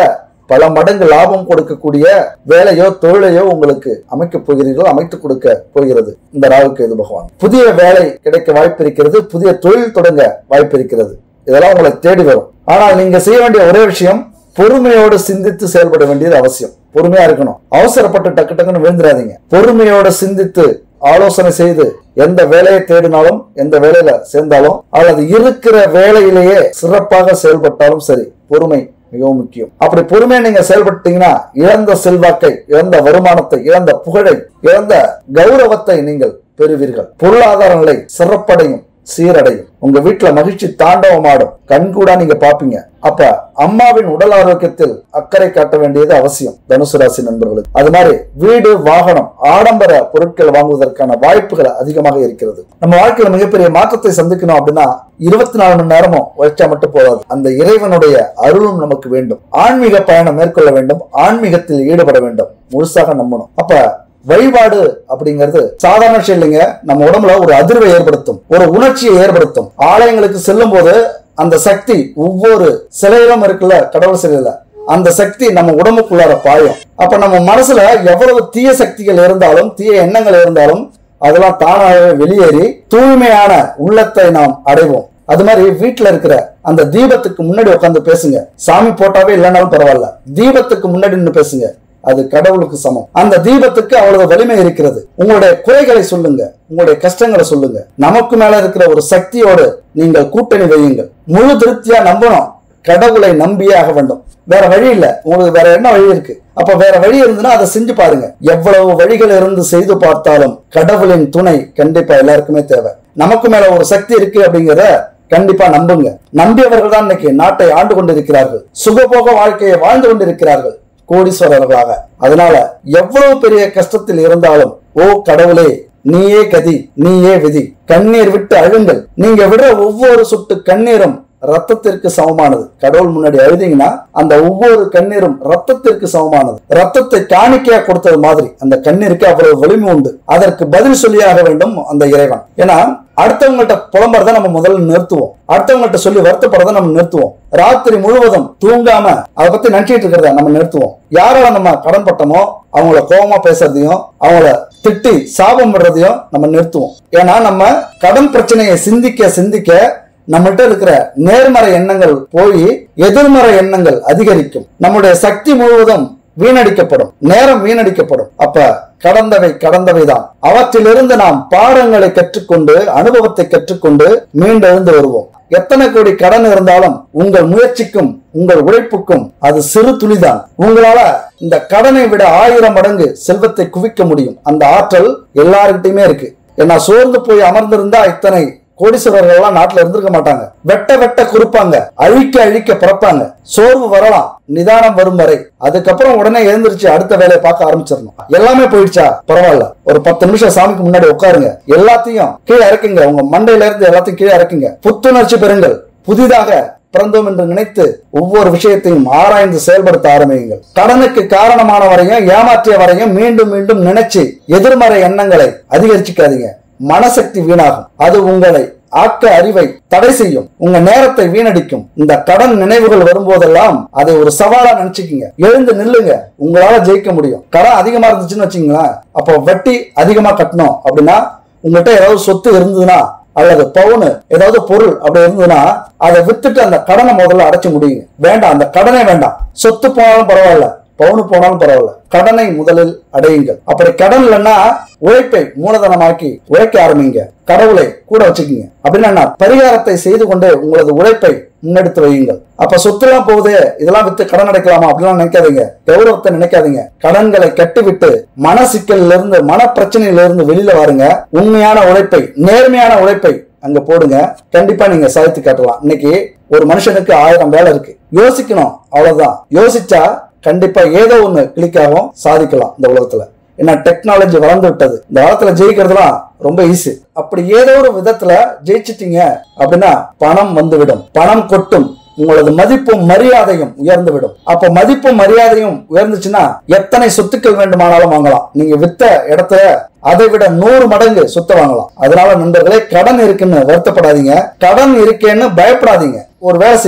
பல மடங்கு லாபம் கொடுக்கக்கூடிய வேலையோ தொழிலையோ உங்களுக்கு அமைக்க போகிறீர்கள், அமைத்துக் கொடுக்க போகிறது இந்த ராகு கேது பகவான். புதிய வேலை கிடைக்க வாய்ப்பு இருக்கிறது, புதிய தொழில் தொடங்க வாய்ப்பு இருக்கிறது. இதெல்லாம் உங்களை தேடி வரும். ஆனால் நீங்க செய்ய வேண்டிய ஒரே விஷயம், பொறுமையோடு சிந்தித்து செயல்பட வேண்டியது அவசியம். பொறுமையா இருக்கணும். அவசரப்பட்டு டக்கு டக்குன்னு விழுந்துடாதீங்க. பொறுமையோடு சிந்தித்து ஆலோசனை செய்து எந்த வேலையை தேடினாலும், எந்த வேலையில சேர்ந்தாலும், அல்லது இருக்கிற வேலையிலேயே சிறப்பாக செயல்பட்டாலும் சரி, பொறுமை மிகவும் முக்கியம். அப்படி பொறுமையை நீங்க செயல்பட்டீங்கன்னா இழந்த செல்வாக்கை, இழந்த வருமானத்தை, இழந்த புகழை, இழந்த கௌரவத்தை நீங்கள் பெறுவீர்கள். பொருளாதார நிலை சிறப்படையும், சீரடையும். உங்க வீட்டுல மகிழ்ச்சி தாண்டவமாடும். கண்கூடா நீங்க பாப்பீங்க. அப்ப அம்மாவின் உடல் ஆரோக்கியத்தில் அக்கறை காட்ட வேண்டியது அவசியம் தனுசு ராசி நண்பர்களுக்கு. அது மாதிரி வீடு, வாகனம், ஆடம்பர பொருட்கள் வாங்குவதற்கான வாய்ப்புகள் அதிகமாக இருக்கிறது. நம்ம வாழ்க்கையில மிகப்பெரிய மாற்றத்தை சந்திக்கணும் அப்படின்னா இருபத்தி நாலு மணி நேரமும் உழைச்சா மட்டும் போதாது. அந்த இறைவனுடைய அருளும் நமக்கு வேண்டும். ஆன்மீக பயணம் மேற்கொள்ள வேண்டும். ஆன்மீகத்தில் ஈடுபட வேண்டும். முழுசாக நம்பணும். அப்ப வழிபாடு அப்படிங்கிறது சாதாரண விஷயம் இல்லைங்க. நம்ம உடம்புல ஒரு அதிர்வை ஏற்படுத்தும், ஒரு உணர்ச்சியை ஏற்படுத்தும். ஆலயங்களுக்கு செல்லும் போது அந்த சக்தி ஒவ்வொரு சிலையிலும் இருக்குல்ல, கடவுள் சிலையில அந்த சக்தி நம்ம உடம்புக்குள்ளார பாயும். அப்ப நம்ம மனசுல எவ்வளவு தீய சக்திகள் இருந்தாலும், தீய எண்ணங்கள் இருந்தாலும் அதெல்லாம் தானாகவே வெளியேறி தூய்மையான உள்ளத்தை நாம் அடைவோம். அது மாதிரி வீட்டுல இருக்கிற அந்த தீபத்துக்கு முன்னாடி உட்காந்து பேசுங்க. சாமி போட்டாவே இல்லைனாலும் பரவாயில்ல, தீபத்துக்கு முன்னாடி நின்று பேசுங்க. அது கடவுளுக்கு சமம். அந்த தீபத்துக்கு அவ்வளவு வலிமை இருக்கிறது. உங்களுடைய குறைகளை சொல்லுங்க, உங்களுடைய கஷ்டங்களை சொல்லுங்க. நமக்கு மேல இருக்கிற ஒரு சக்தியோடு நீங்கள் கூட்டணி வையுங்கள். முழு திருப்தியா நம்பணும். கடவுளை நம்பியே ஆக வேண்டும். வேற வழி இல்ல. உங்களுக்கு வேற என்ன வழி இருக்கு? அப்ப வேற வழி இருந்துன்னா அதை செஞ்சு பாருங்க. எவ்வளவு வழிகள் இருந்து செய்து பார்த்தாலும் கடவுளின் துணை கண்டிப்பா எல்லாருக்குமே தேவை. நமக்கு மேல ஒரு சக்தி இருக்கு அப்படிங்கிறத கண்டிப்பா நம்புங்க. நம்பியவர்கள் தான் இன்னைக்கு நாட்டை ஆண்டு கொண்டிருக்கிறார்கள். சுகபோக வாழ்க்கையை வாழ்ந்து கொண்டிருக்கிறார்கள் கோடீஸ்வரர்களாக. அதனால எவ்வளவு பெரிய கஷ்டத்தில் இருந்தாலும், ஓ கடவுளே நீயே கதி, நீயே விதி, கண்ணீர் விட்டு அழுங்கள். நீங்க விடுற ஒவ்வொரு சொட்டு கண்ணீரும் ரத்தத்திற்கு சமமானது. கடவுள் முன்னாடி அழுதீங்கன்னா அந்த ஒவ்வொரு கண்ணீரும் ரத்தத்திற்கு சமமானது. ரத்தத்தை காணிக்கையா கொடுத்தது மாதிரி அந்த கண்ணீருக்கு அவ்வளவு வலிமை உண்டு. அதற்கு பதில் சொல்லியாக வேண்டும் அந்த இறைவன். ஏன்னா அடுத்தவங்கள்ட்ட புலம்புறத நம்ம முதல்ல நிறுத்துவோம். அடுத்தவங்கள்ட்ட சொல்லி வருத்தப்படுறத நம்ம நிறுத்துவோம். ராத்திரி முழுவதும் தூங்காம அதை பத்தி நினைச்சிட்டு இருக்கிறத நம்ம நிறுத்துவோம். யாரால நம்ம கடன் பட்டமோ அவங்கள கோபமா பேசுறதையும், அவங்கள திட்டி சாபம் விடுறதையும் நம்ம நிறுத்துவோம். ஏன்னா நம்ம கடன் பிரச்சனையை சிந்திக்க சிந்திக்க நம்மகிட்ட இருக்கிற நேர்மறை எண்ணங்கள் போய் எதிர்மறை எண்ணங்கள் அதிகரிக்கும். நம்முடைய சக்தி முழுவதும் வீணடிக்கப்படும், நேரம் வீணடிக்கப்படும். அப்ப கடந்தவை கடந்தவைதான். அவற்றிலிருந்து நாம் பாடங்களை கற்றுக்கொண்டு, அனுபவத்தை கற்றுக்கொண்டு மீண்டெழுந்து வருவோம். எத்தனை கோடி கடன் இருந்தாலும் உங்கள் முயற்சிக்கும் உங்கள் உழைப்புக்கும் அது சிறு துளிதான். உங்களால இந்த கடனை விட ஆயிரம் மடங்கு செல்வத்தை குவிக்க முடியும். அந்த ஆற்றல் எல்லாருக்கிட்டையுமே இருக்கு. ஏன்னா சோர்ந்து போய் அமர்ந்திருந்தா இத்தனை கோடீஸ்வரர்கள் எல்லாம் நாட்டுல இருந்திருக்க மாட்டாங்க. வெட்ட வெட்ட குறிப்பாங்க, அழிக்க அழிக்க பிறப்பாங்க. சோர்வு வரலாம், நிதானம் வரும் வரை. அதுக்கப்புறம் உடனே எழுந்திருச்சு அடுத்த வேலையை பார்க்க ஆரம்பிச்சிடணும். எல்லாமே போயிடுச்சா பரவாயில்ல, ஒரு பத்து நிமிஷம் சாமிக்கு முன்னாடி உட்காருங்க. எல்லாத்தையும் கீழே இறக்குங்க. உங்க மண்டையில இருந்து எல்லாத்தையும் கீழே இறக்குங்க. புத்துணர்ச்சி பெறுங்கள். புதிதாக பிறந்தோம் என்று நினைத்து ஒவ்வொரு விஷயத்தையும் ஆராய்ந்து செயல்படுத்த ஆரம்பியுங்கள். கடனுக்கு காரணமானவரையும் ஏமாற்றியவரையும் மீண்டும் மீண்டும் நினைச்சு எதிர்மறை எண்ணங்களை அதிகரிச்சுக்காதீங்க. மனசக்தி வீணாகும். அது உங்களை ஆக்க அறிவை தடை செய்யும். உங்க நேரத்தை வீணடிக்கும். இந்த கடன் நினைவுகள் வரும்போதெல்லாம் அதை ஒரு சவாலா நினைச்சுக்கீங்க. எழுந்து நில்லுங்க. உங்களால ஜெயிக்க முடியும். கடன் அதிகமா இருந்துச்சுன்னு வச்சுங்களேன், அப்போ வட்டி அதிகமா கட்டணும் அப்படின்னா, உங்ககிட்ட ஏதாவது சொத்து இருந்ததுன்னா அல்லது பவுனு ஏதாவது பொருள் அப்படி இருந்ததுன்னா அதை வித்துட்டு அந்த கடனை முதல்ல அடைச்சு முடியுங்க. வேண்டாம், அந்த கடனே வேண்டாம். சொத்து போனாலும் பரவாயில்ல, பவுனு போனாலும் பரவாயில்ல, கடனை முதலில் அடையுங்கள். அப்படி கடன் இல்லைன்னா உழைப்பை மூலதனமாக்கி உழைக்க ஆரம்பிங்க. கடவுளை கூட வச்சுக்கீங்க. அப்படின்னா பரிகாரத்தை செய்து கொண்டு உங்களது உழைப்பை முன்னெடுத்து வையுங்கள். அப்ப சொத்து எல்லாம் போகுது, இதெல்லாம் வித்து கடன் அடைக்கலாமா அப்படிலாம் நினைக்காதீங்க. கௌரவத்தை நினைக்காதீங்க. கடன்களை கட்டுவிட்டு மன சிக்கலில் இருந்து, மன பிரச்சனையில இருந்து வெளியில வாருங்க. உண்மையான உழைப்பை, நேர்மையான உழைப்பை அங்க போடுங்க. கண்டிப்பா நீங்க சாதித்து காட்டலாம். இன்னைக்கு ஒரு மனுஷனுக்கு ஆயிரம் வேலை இருக்கு. யோசிக்கணும், அவ்வளவுதான். யோசிச்சா கண்டிப்பா ஏதோ ஒண்ணு கிளிக் ஆகும், சாதிக்கலாம் இந்த உலகத்துல. ஏன்னா டெக்னாலஜி வளர்ந்து விட்டது. இந்த காலத்துல ஜெயிக்கிறதுலாம் ரொம்ப ஈஸி. அப்படி ஏதோ ஒரு விதத்துல ஜெயிச்சிட்டீங்க அப்படின்னா பணம் வந்துவிடும், பணம் கொட்டும். உங்களது மதிப்பும் மரியாதையும் உயர்ந்து விடும். அப்ப மதிப்பும் மரியாதையும் உயர்ந்துச்சுன்னா எத்தனை சொத்துக்கள் வேண்டுமானாலும் வாங்கலாம். நீங்க வித்த இடத்துல அதை விட நூறு மடங்கு சொத்தை வாங்கலாம். அதனால நண்பர்களே, கடன் இருக்குன்னு வருத்தப்படாதீங்க, கடன் இருக்கேன்னு பயப்படாதீங்க. ஒரு வேலை செய்யுங்க.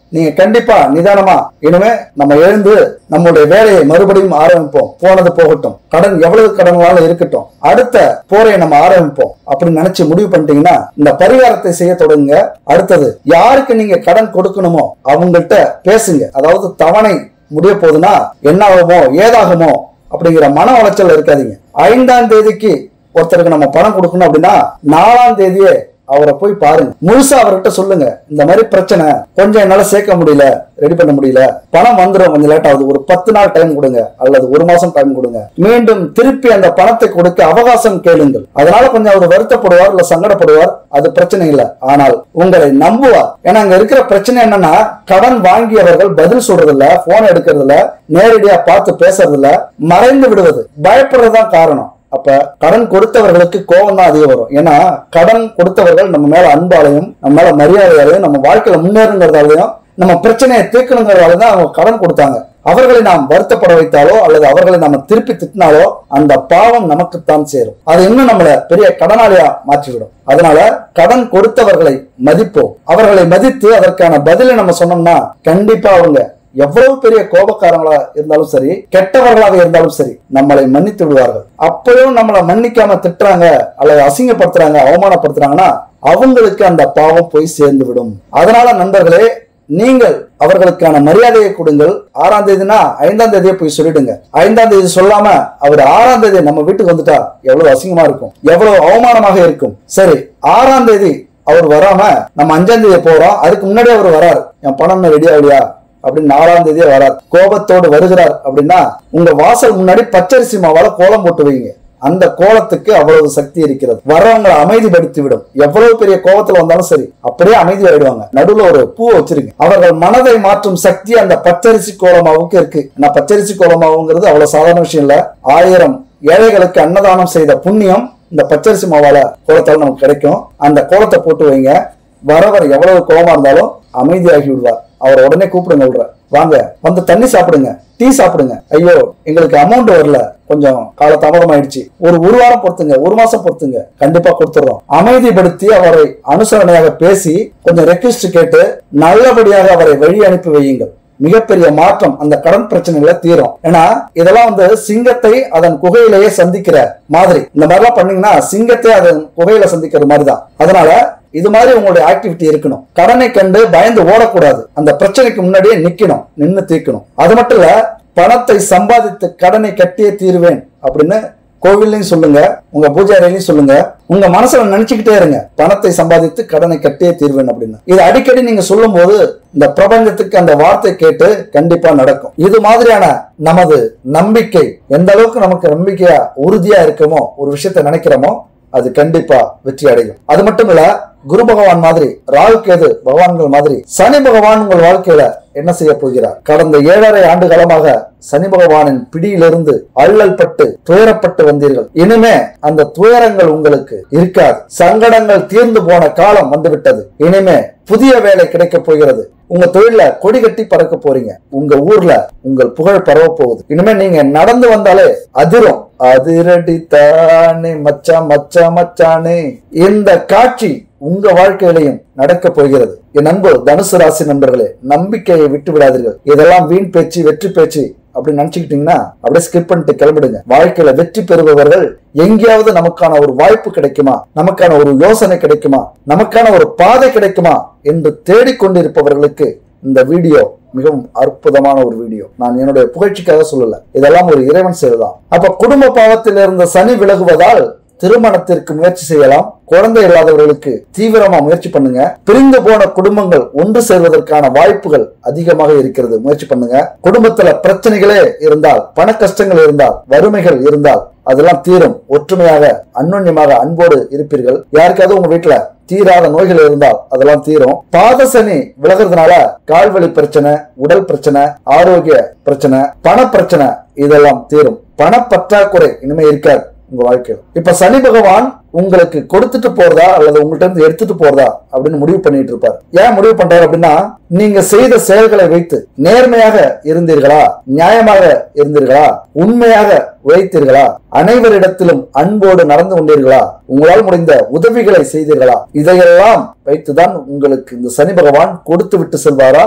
நீங்க கண்டிப்பா நிதானமா இனிமே நம்ம எழுந்து நம்மளுடைய வேலையை மறுபடியும் ஆரம்பிப்போம். போனது போகட்டும், கடன் எவ்வளவு கடனாலும் இருக்கட்டும், அடுத்த போரை நம்ம ஆரம்பிப்போம் அப்படின்னு நினைச்சு முடிவு பண்ணிட்டீங்கன்னா இந்த பரிகாரத்தை செய்ய தொடங்குங்க. அடுத்தது, யாருக்கு நீங்க கடன் கொடுக்கணுமோ அவங்கள்ட்ட பேசுங்க. அதாவது தவணை முடிய போகுதுன்னா என்ன ஆகுமோ ஏதாகுமோ அப்படிங்கிற மன உளைச்சல் இருக்காதீங்க. ஐந்தாம் தேதிக்கு ஒருத்தருக்கு நம்ம பணம் கொடுக்கணும் அப்படின்னா நாலாம் தேதியே அவரை போய் பாருங்க. முழுசா அவர்கிட்ட சொல்லுங்க, இந்த மாதிரி பிரச்சனை, கொஞ்சம் என்னால சேர்க்க முடியல, ரெடி பண்ண முடியல, பணம் வந்துடும், கொஞ்சம் லேட் ஆகுது, ஒரு பத்து நாள் டைம் கொடுங்க அல்லது ஒரு மாசம் டைம் கொடுங்க. மீண்டும் திருப்பி அந்த பணத்தை கொடுக்க அவகாசம் கேளுங்கள். அதனால கொஞ்சம் அவர் வருத்தப்படுவார் இல்ல சங்கடப்படுவார், அது பிரச்சனை இல்லை. ஆனால் உங்களை நம்புவார். ஏன்னா அங்க இருக்கிற பிரச்சனை என்னன்னா, கடன் வாங்கியவர்கள் பதில் சொல்றது இல்ல, போன் எடுக்கிறது இல்ல, நேரடியா பார்த்து பேசுறது இல்ல, மறைந்து விடுவது, பயப்படுறதுதான் காரணம். அப்ப கடன் கொடுத்தவர்களுக்கு கோபம் தான் அதிகம் வரும். ஏன்னா கடன் கொடுத்தவர்கள் நம்ம மேல அன்பாலையும் நம்ம மேல மரியாதையாலையும் நம்ம வாழ்க்கையில முன்னேறுங்கிறதாலையும் நம்ம பிரச்சனையை தீர்க்கணுங்கிறதால தான் அவங்க கடன் கொடுத்தாங்க. அவர்களை நாம் வருத்தப்பட வைத்தாலோ அல்லது அவர்களை நாம திருப்பி திட்டினாலோ அந்த பாவம் நமக்குத்தான் சேரும். அது இன்னும் நம்மள பெரிய கடனாளியா மாற்றிவிடும். அதனால கடன் கொடுத்தவர்களை மதிப்போம். அவர்களை மதித்து அதற்கான பதிலை நம்ம சொன்னோம்னா கண்டிப்பா அவங்க எவ்வளவு பெரிய கோபக்காரங்களா இருந்தாலும் சரி, கெட்டவர்களாக இருந்தாலும் சரி, நம்மளை மன்னித்து விடுவார்கள். அப்பயும் நம்மளை மன்னிக்காம திட்டுறாங்க அல்லது அசிங்கப்படுத்துறாங்க, அவமானப்படுத்துறாங்கன்னா அவங்களுக்கு அந்த பாவம் போய் சேர்ந்து விடும். அதனால நண்பர்களே, நீங்கள் அவர்களுக்கான மரியாதையை கொடுங்கள். ஆறாம் தேதினா ஐந்தாம் தேதியை போய் சொல்லிடுங்க. ஐந்தாம் தேதி சொல்லாம அவர் ஆறாம் தேதி நம்ம வீட்டுக்கு வந்துட்டா எவ்வளவு அசிங்கமா இருக்கும், எவ்வளவு அவமானமாக இருக்கும். சரி, ஆறாம் தேதி அவர் வராம நம்ம அஞ்சாம் தேதி போறோம், அதுக்கு முன்னாடியே அவர் வராரு, என் பணம் ரெடி ஆகலையா அப்படின்னு நாலாம் தேதியே வரார், கோபத்தோடு வருகிறார் அப்படின்னா உங்க வாசல் முன்னாடி பச்சரிசி மாவால கோலம் போட்டு வைங்க. அந்த கோலத்துக்கு அவ்வளவு சக்தி இருக்கிறது. வரவங்களை அமைதிப்படுத்தி விடும். எவ்வளவு பெரிய கோபத்துல வந்தாலும் சரி அப்படியே அமைதி ஆயிடுவாங்க. நடுவுல ஒரு பூ வச்சிருங்க. அவர்கள் மனதை மாற்றும் சக்தி அந்த பச்சரிசி கோலமாவுக்கு இருக்கு. நான் பச்சரிசி கோலமாவுங்கிறது அவ்வளவு சாதாரண விஷயம் இல்ல. ஆயிரம் ஏழைகளுக்கு அன்னதானம் செய்த புண்ணியம் இந்த பச்சரிசி மாவால கோலத்தால நமக்கு கிடைக்கும். அந்த கோலத்தை போட்டு வைங்க. வரவர் எவ்வளவு கோபமா இருந்தாலும் அமைதியாகி விடுவார். அவரை உடனே கூப்பிடுங்க, விடுற வாங்க வந்து தண்ணி சாப்பிடுங்க, டீ சாப்பிடுங்க. ஐயோ எங்களுக்கு அமௌண்ட் வரல, கொஞ்சம் கால தாமதம் ஆயிடுச்சு, ஒரு ஒரு வாரம் பொறுத்துங்க, ஒரு மாசம் பொறுத்துங்க, கண்டிப்பா கொடுத்துடுறோம். அமைதிப்படுத்தி அவரை அனுசரணையாக பேசி கொஞ்சம் ரெக்வெஸ்ட் கேட்டு நல்லபடியாக அவரை வழி அனுப்பி வையுங்கள். மிகப்பெரிய மாற்றம் அந்த கடன் பிரச்சனைகளை தீரும். ஏன்னா இதெல்லாம் வந்து சிங்கத்தை அதன் குகையிலேயே சந்திக்கிற மாதிரி. இந்த மாதிரிலாம் பண்ணீங்கன்னா சிங்கத்தை அதன் குகையில சந்திக்கிற மாதிரிதான். அதனால இது மாதிரி உங்களுடைய ஆக்டிவிட்டி இருக்கணும். கடனை கண்டு பயந்து ஓடக்கூடாது. அந்த பிரச்சனைக்கு முன்னாடியே நிக்கணும், நின்று தீர்க்கணும். அது மட்டும் இல்ல, பணத்தை சம்பாதித்து கடனை கட்டியே தீருவேன் அப்படின்னு கோவில்லையும் சொல்லுங்க, உங்க பூஜாரிலையும் சொல்லுங்க. உங்க மனசுல நினைச்சுக்கிட்டே இருங்க, பணத்தை சம்பாதித்து கடனை கட்டியே தீர்வேன் அப்படின்னு. இது அடிக்கடி நீங்க சொல்லும் போது இந்த பிரபஞ்சத்துக்கு அந்த வார்த்தை கேட்டு கண்டிப்பா நடக்கும். இது மாதிரியான நமது நம்பிக்கை எந்த அளவுக்கு நமக்கு நம்பிக்கையா உறுதியா இருக்குமோ, ஒரு விஷயத்த நினைக்கிறோமோ, அது கண்டிப்பா வெற்றி அடையும். அது மட்டும் இல்ல, குரு பகவான் மாதிரி, ராகு கேது பகவான்கள் மாதிரி சனி பகவான் உங்கள் வாழ்க்கையில என்ன செய்ய போகிறார்? கடந்த ஏழரை ஆண்டு காலமாக சனி பகவானின் பிடியிலிருந்து அல்லல் பட்டு துயரப்பட்டு வந்தீர்கள். இனிமே அந்த துயரங்கள் உங்களுக்கு இருக்காது. சங்கடங்கள் தீர்ந்து போன காலம் வந்துவிட்டது. இனிமே புதிய வேலை கிடைக்க போகிறது. உங்க தொழில கொடி கட்டி பறக்க போறீங்க. உங்க ஊர்ல உங்கள் புகழ் பரவ போகுது. இனிமே நீங்க நடந்து வந்தாலே அதிரும். அதிரடி தானே மச்சா மச்சா மச்சானே. இந்த காட்சி உங்க வாழ்க்கையிலையும் நடக்க போகிறது. என் நண்பர் தனுசு ராசி நண்பர்களே, நம்பிக்கையை விட்டு விடாதீர்கள். இதெல்லாம் வீண் பேச்சு, வெற்றி பேச்சு அப்படின்னு நினைச்சுக்கிட்டீங்கன்னா அப்படியே ஸ்கிப் பண்ணிட்டு கிளம்பிடுங்க. வாழ்க்கையில வெற்றி பெறுபவர்கள் எங்கேயாவது நமக்கான ஒரு வாய்ப்பு கிடைக்குமா, நமக்கான ஒரு யோசனை கிடைக்குமா, நமக்கான ஒரு பாதை கிடைக்குமா என்று தேடிக்கொண்டிருப்பவர்களுக்கு இந்த வீடியோ மிகவும் அற்புதமான ஒரு வீடியோ. நான் என்னுடைய புகழ்ச்சிக்காக சொல்லல, இதெல்லாம் ஒரு இறைவன் செயல்தான். அப்ப குடும்ப பாவத்தில் இருந்த சனி விலகுவதால் திருமணத்திற்கு முயற்சி செய்யலாம். குழந்தை இல்லாதவர்களுக்கு தீவிரமா முயற்சி பண்ணுங்க. பிரிந்து போன குடும்பங்கள் ஒன்று சேர்வதற்கான வாய்ப்புகள் அதிகமாக இருக்கிறது. முயற்சி பண்ணுங்க. குடும்பத்துல பிரச்சனைகளே இருந்தால், பண கஷ்டங்கள் இருந்தால், வறுமைகள் இருந்தால் அதெல்லாம் தீரும். ஒற்றுமையாக அன்யோன்யமாக அன்போடு இருப்பீர்கள். யாருக்காவது உங்க வீட்டுல தீராத நோய்கள் இருந்தால் அதெல்லாம் தீரும். பாத சனி விலகிறதுனால கால்வலி பிரச்சனை, உடல் பிரச்சனை, ஆரோக்கிய பிரச்சனை, பண பிரச்சனை இதெல்லாம் தீரும். பண பற்றாக்குறை இனிமே இருக்காது உங்க வாழ்க்கையில். இப்ப சனி பகவான் உங்களுக்கு கொடுத்துட்டு போறதா அல்லது உங்கள்கிட்ட இருந்து எடுத்துட்டு போறதா அப்படின்னு முடிவு பண்ணிட்டு இருப்பாரு. ஏன் முடிவு பண்றாரு அப்படின்னா, நீங்க செய்த செயல்களை வைத்து நேர்மையாக இருந்தீர்களா, நியாயமாக இருந்தீர்களா, உண்மையாக உழைத்தீர்களா, அனைவரிடத்திலும் அன்போடு நடந்து கொண்டீர்களா, உங்களால் முடிந்த உதவிகளை செய்தீர்களா, இதையெல்லாம் வைத்துதான் உங்களுக்கு இந்த சனி பகவான் கொடுத்து விட்டு செல்வாரா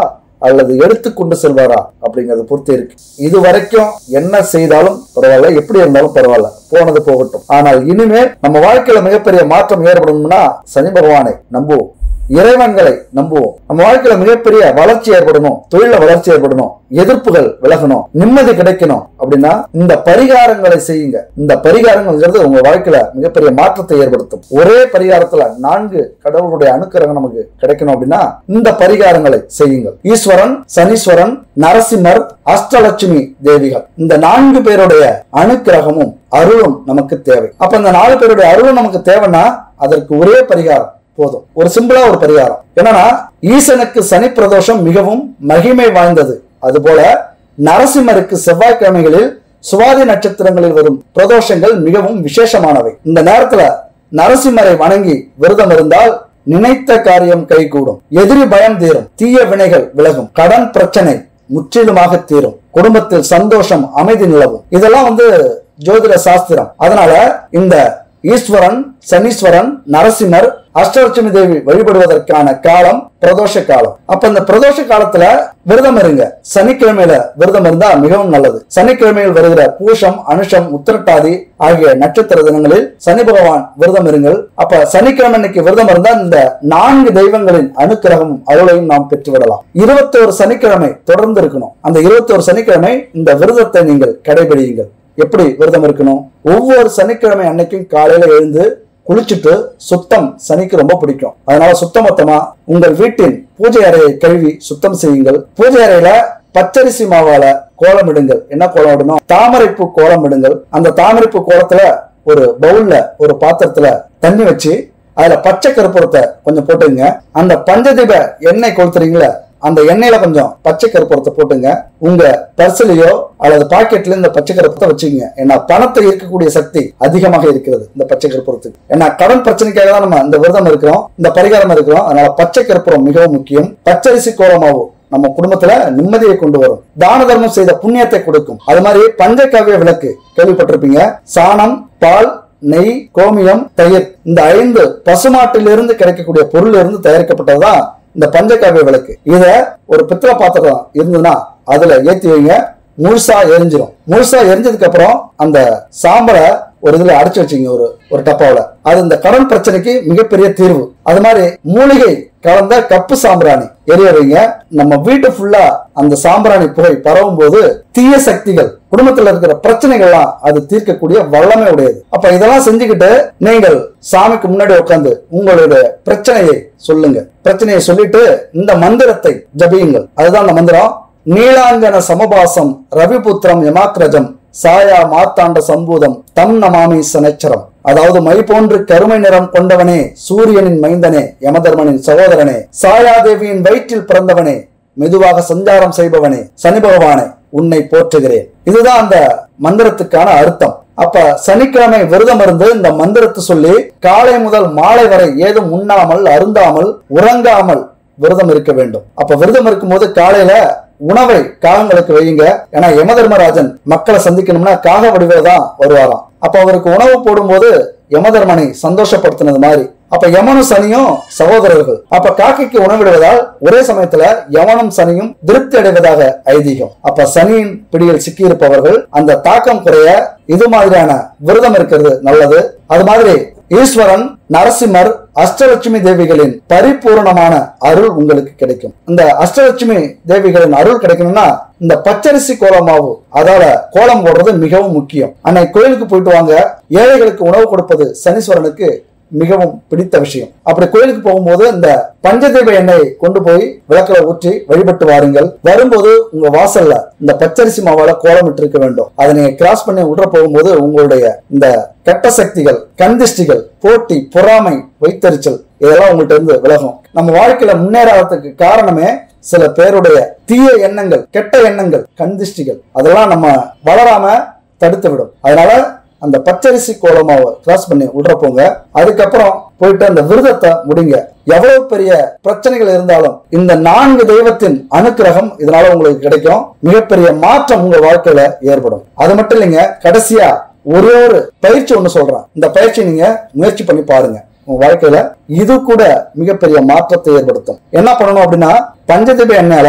அல்லது எடுத்துக்கொண்டு செல்வாரா அப்படிங்கறத பொறுத்து இருக்கு. இது வரைக்கும் என்ன செய்தாலும் பரவாயில்ல, எப்படி இருந்தாலும் பரவாயில்ல, போனது போகட்டும். ஆனால் இனிமேல் நம்ம வாழ்க்கையில மிகப்பெரிய மாற்றம் ஏற்படணும்னா சனி பகவானை நம்புவோம், இறைவன்களை நம்புவோம். நம்ம வாழ்க்கையில மிகப்பெரிய வளர்ச்சி ஏற்படணும், தொழில வளர்ச்சி ஏற்படணும், எதிர்ப்புகள் விலகணும், நிம்மதி கிடைக்கணும் அப்படின்னா இந்த பரிகாரங்களை செய்யுங்க. இந்த பரிகாரங்கள்ங்கிறது உங்க வாழ்க்கையில மிகப்பெரிய மாற்றத்தை ஏற்படுத்தும். ஒரே பரிகாரத்துல நான்கு கடவுளுடைய அனுக்கிரகம் நமக்கு கிடைக்கணும் அப்படின்னா இந்த பரிகாரங்களை செய்யுங்கள். ஈஸ்வரன், சனீஸ்வரன், நரசிம்மர், அஷ்டலட்சுமி தேவிகள், இந்த நான்கு பேருடைய அனுக்கிரகமும் அருளும் நமக்கு தேவை. அப்ப இந்த நாலு பேருடைய அருளும் நமக்கு தேவைன்னா அதற்கு ஒரே பரிகாரம் போதும். ஒரு சிம்பிளா ஒரு பரிகாரம் என்னன்னா, ஈசனுக்கு சனி பிரதோஷம் மிகவும் மகிமை வாய்ந்தது. அதுபோல நரசிம்மருக்கு செவ்வாய்க்கிழமைகளில் சுவாதி நட்சத்திரங்களில் வரும் பிரதோஷங்கள் மிகவும் விசேஷமானவை. இந்த நேரத்துல நரசிம்மரை வணங்கி விரதம் இருந்தால் நினைத்த காரியம் கைகூடும், எதிரி பயம் தீரும், தீய வினைகள் விலகும், கடன் பிரச்சனை முற்றிலுமாக தீரும், குடும்பத்தில் சந்தோஷம் அமைதி நிலவும். இதெல்லாம் வந்து ஜோதிட சாஸ்திரம். அதனால இந்த ஈஸ்வரன், சனீஸ்வரன், நரசிம்மர், அஷ்டலட்சுமி தேவி வழிபடுவதற்கான காலம் பிரதோஷ காலம். அப்ப இந்த பிரதோஷ காலத்துல விரதம் இருங்க. சனிக்கிழமையில விரதம் இருந்தா மிகவும் நல்லது. சனிக்கிழமையில் வருகிற பூஷம், அனுஷம், உத்திரட்டாதி ஆகிய நட்சத்திர தினங்களில் சனி பகவான் விரதம் இருங்கள். அப்ப சனிக்கிழமை இன்னைக்கு விரதம் இருந்தா இந்த நான்கு தெய்வங்களின் அனுக்கிரகமும் அருளையும் நாம் பெற்றுவிடலாம். இருபத்தி ஒரு சனிக்கிழமை தொடர்ந்து இருக்கணும். அந்த இருபத்தி ஒரு சனிக்கிழமை இந்த விரதத்தை நீங்கள் கடைபிடியுங்கள். எப்படி விரதம் இருக்கணும்? ஒவ்வொரு சனிக்கிழமை அன்னைக்கும் காலையில எழுந்து குளிச்சுட்டு, சுத்தம் சனிக்கு ரொம்ப பிடிக்கும், அதனால சுத்தமொத்தமா உங்கள் வீட்டின் பூஜை அறையை கழுவி சுத்தம் செய்யுங்கள். பூஜை அறையில பச்சரிசி மாவால கோலம் இடுங்கள். என்ன கோலம் இடணும்? தாமரைப்பூ கோலம் இடுங்கள். அந்த தாமரைப்பூ கோலத்துல ஒரு பவுல்ல, ஒரு பாத்திரத்துல தண்ணி வச்சு அதுல பச்சை கற்பூரத்தை கொஞ்சம் போட்டுங்க. அந்த பஞ்சதீப எண்ணெய் கொளுத்துறீங்களா, அந்த எண்ணெயில கொஞ்சம் பச்சை கற்பூரத்தை போட்டுங்க. உங்க பர்சலையோ அல்லது பாக்கெட்ல இந்த பச்சை கற்பூரத்தை வச்சுங்க. ஏன்னா பணத்தை இருக்கக்கூடிய சக்தி அதிகமாக இருக்கிறது இந்த பச்சை கற்பூரத்துக்கு. ஏன்னா கடன் பிரச்சனைக்காக தான் நம்ம இந்த விரதம் இருக்கிறோம், இந்த பரிகாரம் இருக்கிறோம். அதனால பச்சை கற்பூரம் மிகவும் முக்கியம். பச்சரிசி கோலமாவும் நம்ம குடும்பத்துல நிம்மதியை கொண்டு வரும், தான தர்மம் செய்த புண்ணியத்தை கொடுக்கும். அது மாதிரி பஞ்சகாவிய விளக்கு கேள்விப்பட்டிருப்பீங்க. சாணம், பால், நெய், கோமியம், தயிர், இந்த ஐந்து பசுமாட்டிலிருந்து கிடைக்கக்கூடிய பொருள் இருந்து தயாரிக்கப்பட்டதுதான் இந்த பஞ்சகாவிய விளக்கு. இத ஒரு பித்தளை பாத்திரம் இருந்ததுன்னா அதுல ஏத்தி வைங்க. முழுசா எரிஞ்சிடும். முழுசா எரிஞ்சதுக்கு அப்புறம் அந்த சாம்பலை ஒரு இதுல அடைச்சு வச்சுங்க, ஒரு ஒரு டப்பாவில. அது இந்த கடன் பிரச்சனைக்கு மிகப்பெரிய தீர்வு. அது மாதிரி மூலிகை கலந்த கப்பு சாம்பிராணி எரிய வைங்க. நம்ம வீட்டு ஃபுல்லா அந்த சாம்பிராணி புகை பரவும் போது தீய சக்திகள், குடும்பத்துல இருக்கிற பிரச்சனைகள்லாம் அது தீர்க்கக்கூடிய வல்லமை உடையது. அப்ப இதெல்லாம் செஞ்சுக்கிட்டு நீங்கள் சாமிக்கு முன்னாடி உட்கார்ந்து உங்களுடைய பிரச்சனையை சொல்லுங்க. பிரச்சனையை சொல்லிட்டு இந்த மந்திரத்தை ஜபியுங்கள். அதுதான் அந்த மந்திரம். நீலாஞ்சன சமபாசம் ரவிபுத்திரம் யமாக்ரஜம் சாயா மார்த்தாண்ட சம்பூதம் தம் நமாமி சனச்சரம். அதாவது மை போன்று கருமை நிறம் கொண்டவனே, சூரியனின் மைந்தனே, யமதர்மனின் சகோதரனே, சாயாதேவியின் வயிற்றில் பிறந்தவனே, மெதுவாக சஞ்சாரம் செய்பவனே, சனி பகவானே, உன்னை போற்றுகிறேன். இதுதான் அந்த மந்திரத்துக்கான அர்த்தம். அப்ப சனிக்கிழமை விரதம் இருந்து இந்த மந்திரத்தை சொல்லி காலை முதல் மாலை வரை ஏதும் உண்ணாமல், அருந்தாமல், உறங்காமல் விரதம் இருக்க வேண்டும். அப்ப விரதம் இருக்கும் போது காலையில உணவை காகங்களுக்கு வையுங்க. ஏன்னா யமதர்மராஜன் மக்களை சந்திக்கணும்னா காக வடிவில தான் வருவாராம். அப்ப அவருக்கு உணவு போடும் போது யமதர்மனை சந்தோஷப்படுத்தினது மாதிரி. அப்ப யமனும் சனியும் சகோதரர்கள். அப்ப காக்கைக்கு உணவிடுவதால் ஒரே சமயத்துல யமனும் சனியும் திருப்தி அடைவதாக ஐதீகம். அப்ப சனியின் பிடியில் சிக்கி இருப்பவர்கள் அந்த தாக்கம் குறைய இது மாதிரியான விரதம் இருக்கிறது நல்லது. அது மாதிரி ஈஸ்வரன், நரசிம்மர், அஷ்டலட்சுமி தேவிகளின் பரிபூர்ணமான அருள் உங்களுக்கு கிடைக்கும். இந்த அஷ்டலட்சுமி தேவிகளின் அருள் கிடைக்கணும்னா இந்த பச்சரிசி கோலமாவு அதால கோலம் போடுறது மிகவும் முக்கியம். அன்னைக்கு கோயிலுக்கு போயிட்டு வாங்க. ஏழைகளுக்கு உணவு கொடுப்பது சனீஸ்வரனுக்கு மிகவும் பிடித்த விஷயம். அப்படி கோயிலுக்கு போகும்போது இந்த பஞ்சதீப எண்ணெயை கொண்டு போய் விளக்குல ஊற்றி வழிபட்டு வாருங்கள். வரும்போது உங்க வாசல்ல இந்த பச்சரிசி மாவால கோலமிட்டு இருக்க வேண்டும். அதை நீங்க கிராஸ் பண்ணி உள்ள போகும்போது உங்களுடைய இந்த கெட்ட சக்திகள், கந்திஷ்டிகள், போட்டி, பொறாமை, வைத்தறிச்சல் இதெல்லாம் உங்கள்கிட்ட இருந்து விலகும். நம்ம வாழ்க்கையில முன்னேறதுக்கு காரணமே சில பேருடைய தீய எண்ணங்கள், கெட்ட எண்ணங்கள், கந்திஷ்டிகள் அதெல்லாம் நம்ம வளராம தடுத்து விடும். அதனால அந்த பச்சரிசி கோலமாவை கிராஸ் பண்ணி உள்ள போங்க. அதுக்கப்புறம் போயிட்டு அந்த விரதத்தை முடிங்க. எவ்வளவு பெரிய பிரச்சனைகள் இருந்தாலும் இந்த நான்கு தெய்வத்தின் அனுக்கிரகம் இதனால உங்களுக்கு கிடைக்கும். மிகப்பெரிய மாற்றம் உங்க வாழ்க்கையில ஏற்படும். அது மட்டும் இல்லைங்க, கடைசியா ஒரே ஒரு பயிற்சி ஒண்ணு சொல்றேன். இந்த பயிற்சி நீங்க முயற்சி பண்ணி பாருங்க. உங்க வாழ்க்கையில இது கூட மிகப்பெரிய மாற்றத்தை ஏற்படுத்தும். என்ன பண்ணணும் அப்படின்னா, பஞ்சதீப எண்ணெயில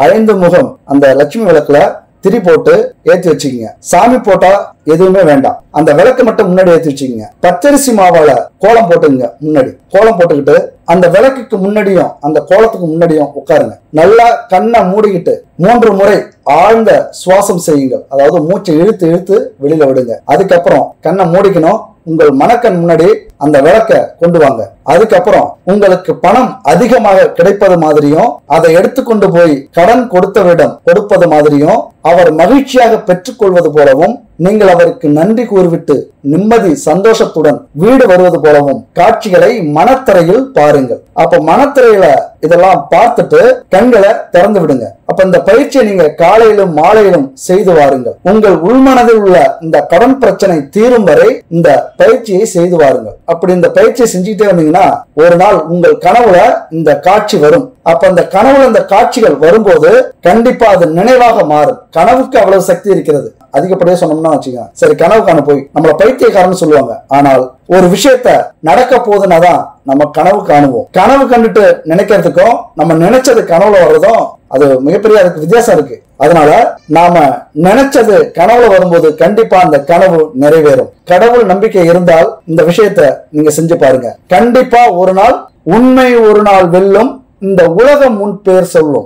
ஐந்து முகம் அந்த லட்சுமி விளக்குல திரி போட்டு ஏத்தி வச்சுக்கீங்க. சாமி போட்டா எதுவுமே வேண்டாம், அந்த விளக்கு மட்டும் முன்னாடி ஏத்தி வச்சுக்கீங்க. பச்சரிசி மாவால கோலம் போட்டுங்க. முன்னாடி கோலம் போட்டுக்கிட்டு அந்த விளக்குக்கு முன்னாடியும் அந்த கோலத்துக்கு முன்னாடியும் உட்காருங்க. நல்லா கண்ணை மூடிக்கிட்டு மூன்று முறை ஆழ்ந்த சுவாசம் செய்யுங்கள். அதாவது மூச்சை இழுத்து இழுத்து வெளியில விடுங்க. அதுக்கப்புறம் கண்ணை மூடிக்கணும். உங்கள் மனக்கண் முன்னாடி அந்த விளக்க கொண்டு வாங்க. அதுக்கப்புறம் உங்களுக்கு பணம் அதிகமாக கிடைப்பது மாதிரியும் அதை எடுத்துக்கொண்டு போய் கடன் கொடுத்தவரிடம் கொடுப்பது மாதிரியும் அவர் மகிழ்ச்சியாக பெற்றுக்கொள்வது போலவும் நீங்கள் அவருக்கு நன்றி கூறிவிட்டு நிம்மதி சந்தோஷத்துடன் வீடு வருவது போலவும் காட்சிகளை மனத்திரையில் பாருங்கள். அப்ப மனத்திரையில இதெல்லாம் பார்த்துட்டு கண்களை திறந்து விடுங்க. அப்ப இந்த பயிற்சியை நீங்க காலையிலும் மாலையிலும் செய்து வாருங்கள். உங்கள் உள்மனதில் உள்ள இந்த கடன் பிரச்சனை தீரும் வரை இந்த பயிற்சியை செய்து வாருங்கள். அப்படி இந்த பயிற்சியை செஞ்சுக்கிட்டே வந்தீங்கன்னா ஒரு நாள் உங்கள் கனவுல இந்த காட்சி வரும். அப்ப அந்த கனவுல இந்த காட்சிகள் வரும்போது கண்டிப்பா அது நினைவாக மாறும். கனவுக்கு அவ்வளவு சக்தி இருக்கிறது. அதிகப்படியா சொன்னோம்னா வச்சுக்கோங்க, சரி கனவு காண போய் நம்மள பைத்தியக்காரன்னு சொல்லுவாங்க. ஆனால் ஒரு விஷயத்த நடக்க போதுனாதான் நம்ம கனவு காணுவோம். கனவு கண்டுட்டு நினைக்கிறதுக்கும் நம்ம நினைச்சது கனவுல வர்றதும் அது மிகப்பெரிய அதுக்கு வித்தியாசம் இருக்கு. அதனால நாம நினைச்சது கனவுல வரும்போது கண்டிப்பா அந்த கனவு நிறைவேறும். கடவுள் நம்பிக்கை இருந்தால் இந்த விஷயத்த நீங்க செஞ்சு பாருங்க. கண்டிப்பா ஒரு நாள் உண்மை ஒரு நாள் வெல்லும். இந்த உலகம் முன் பேர் சொல்லும்.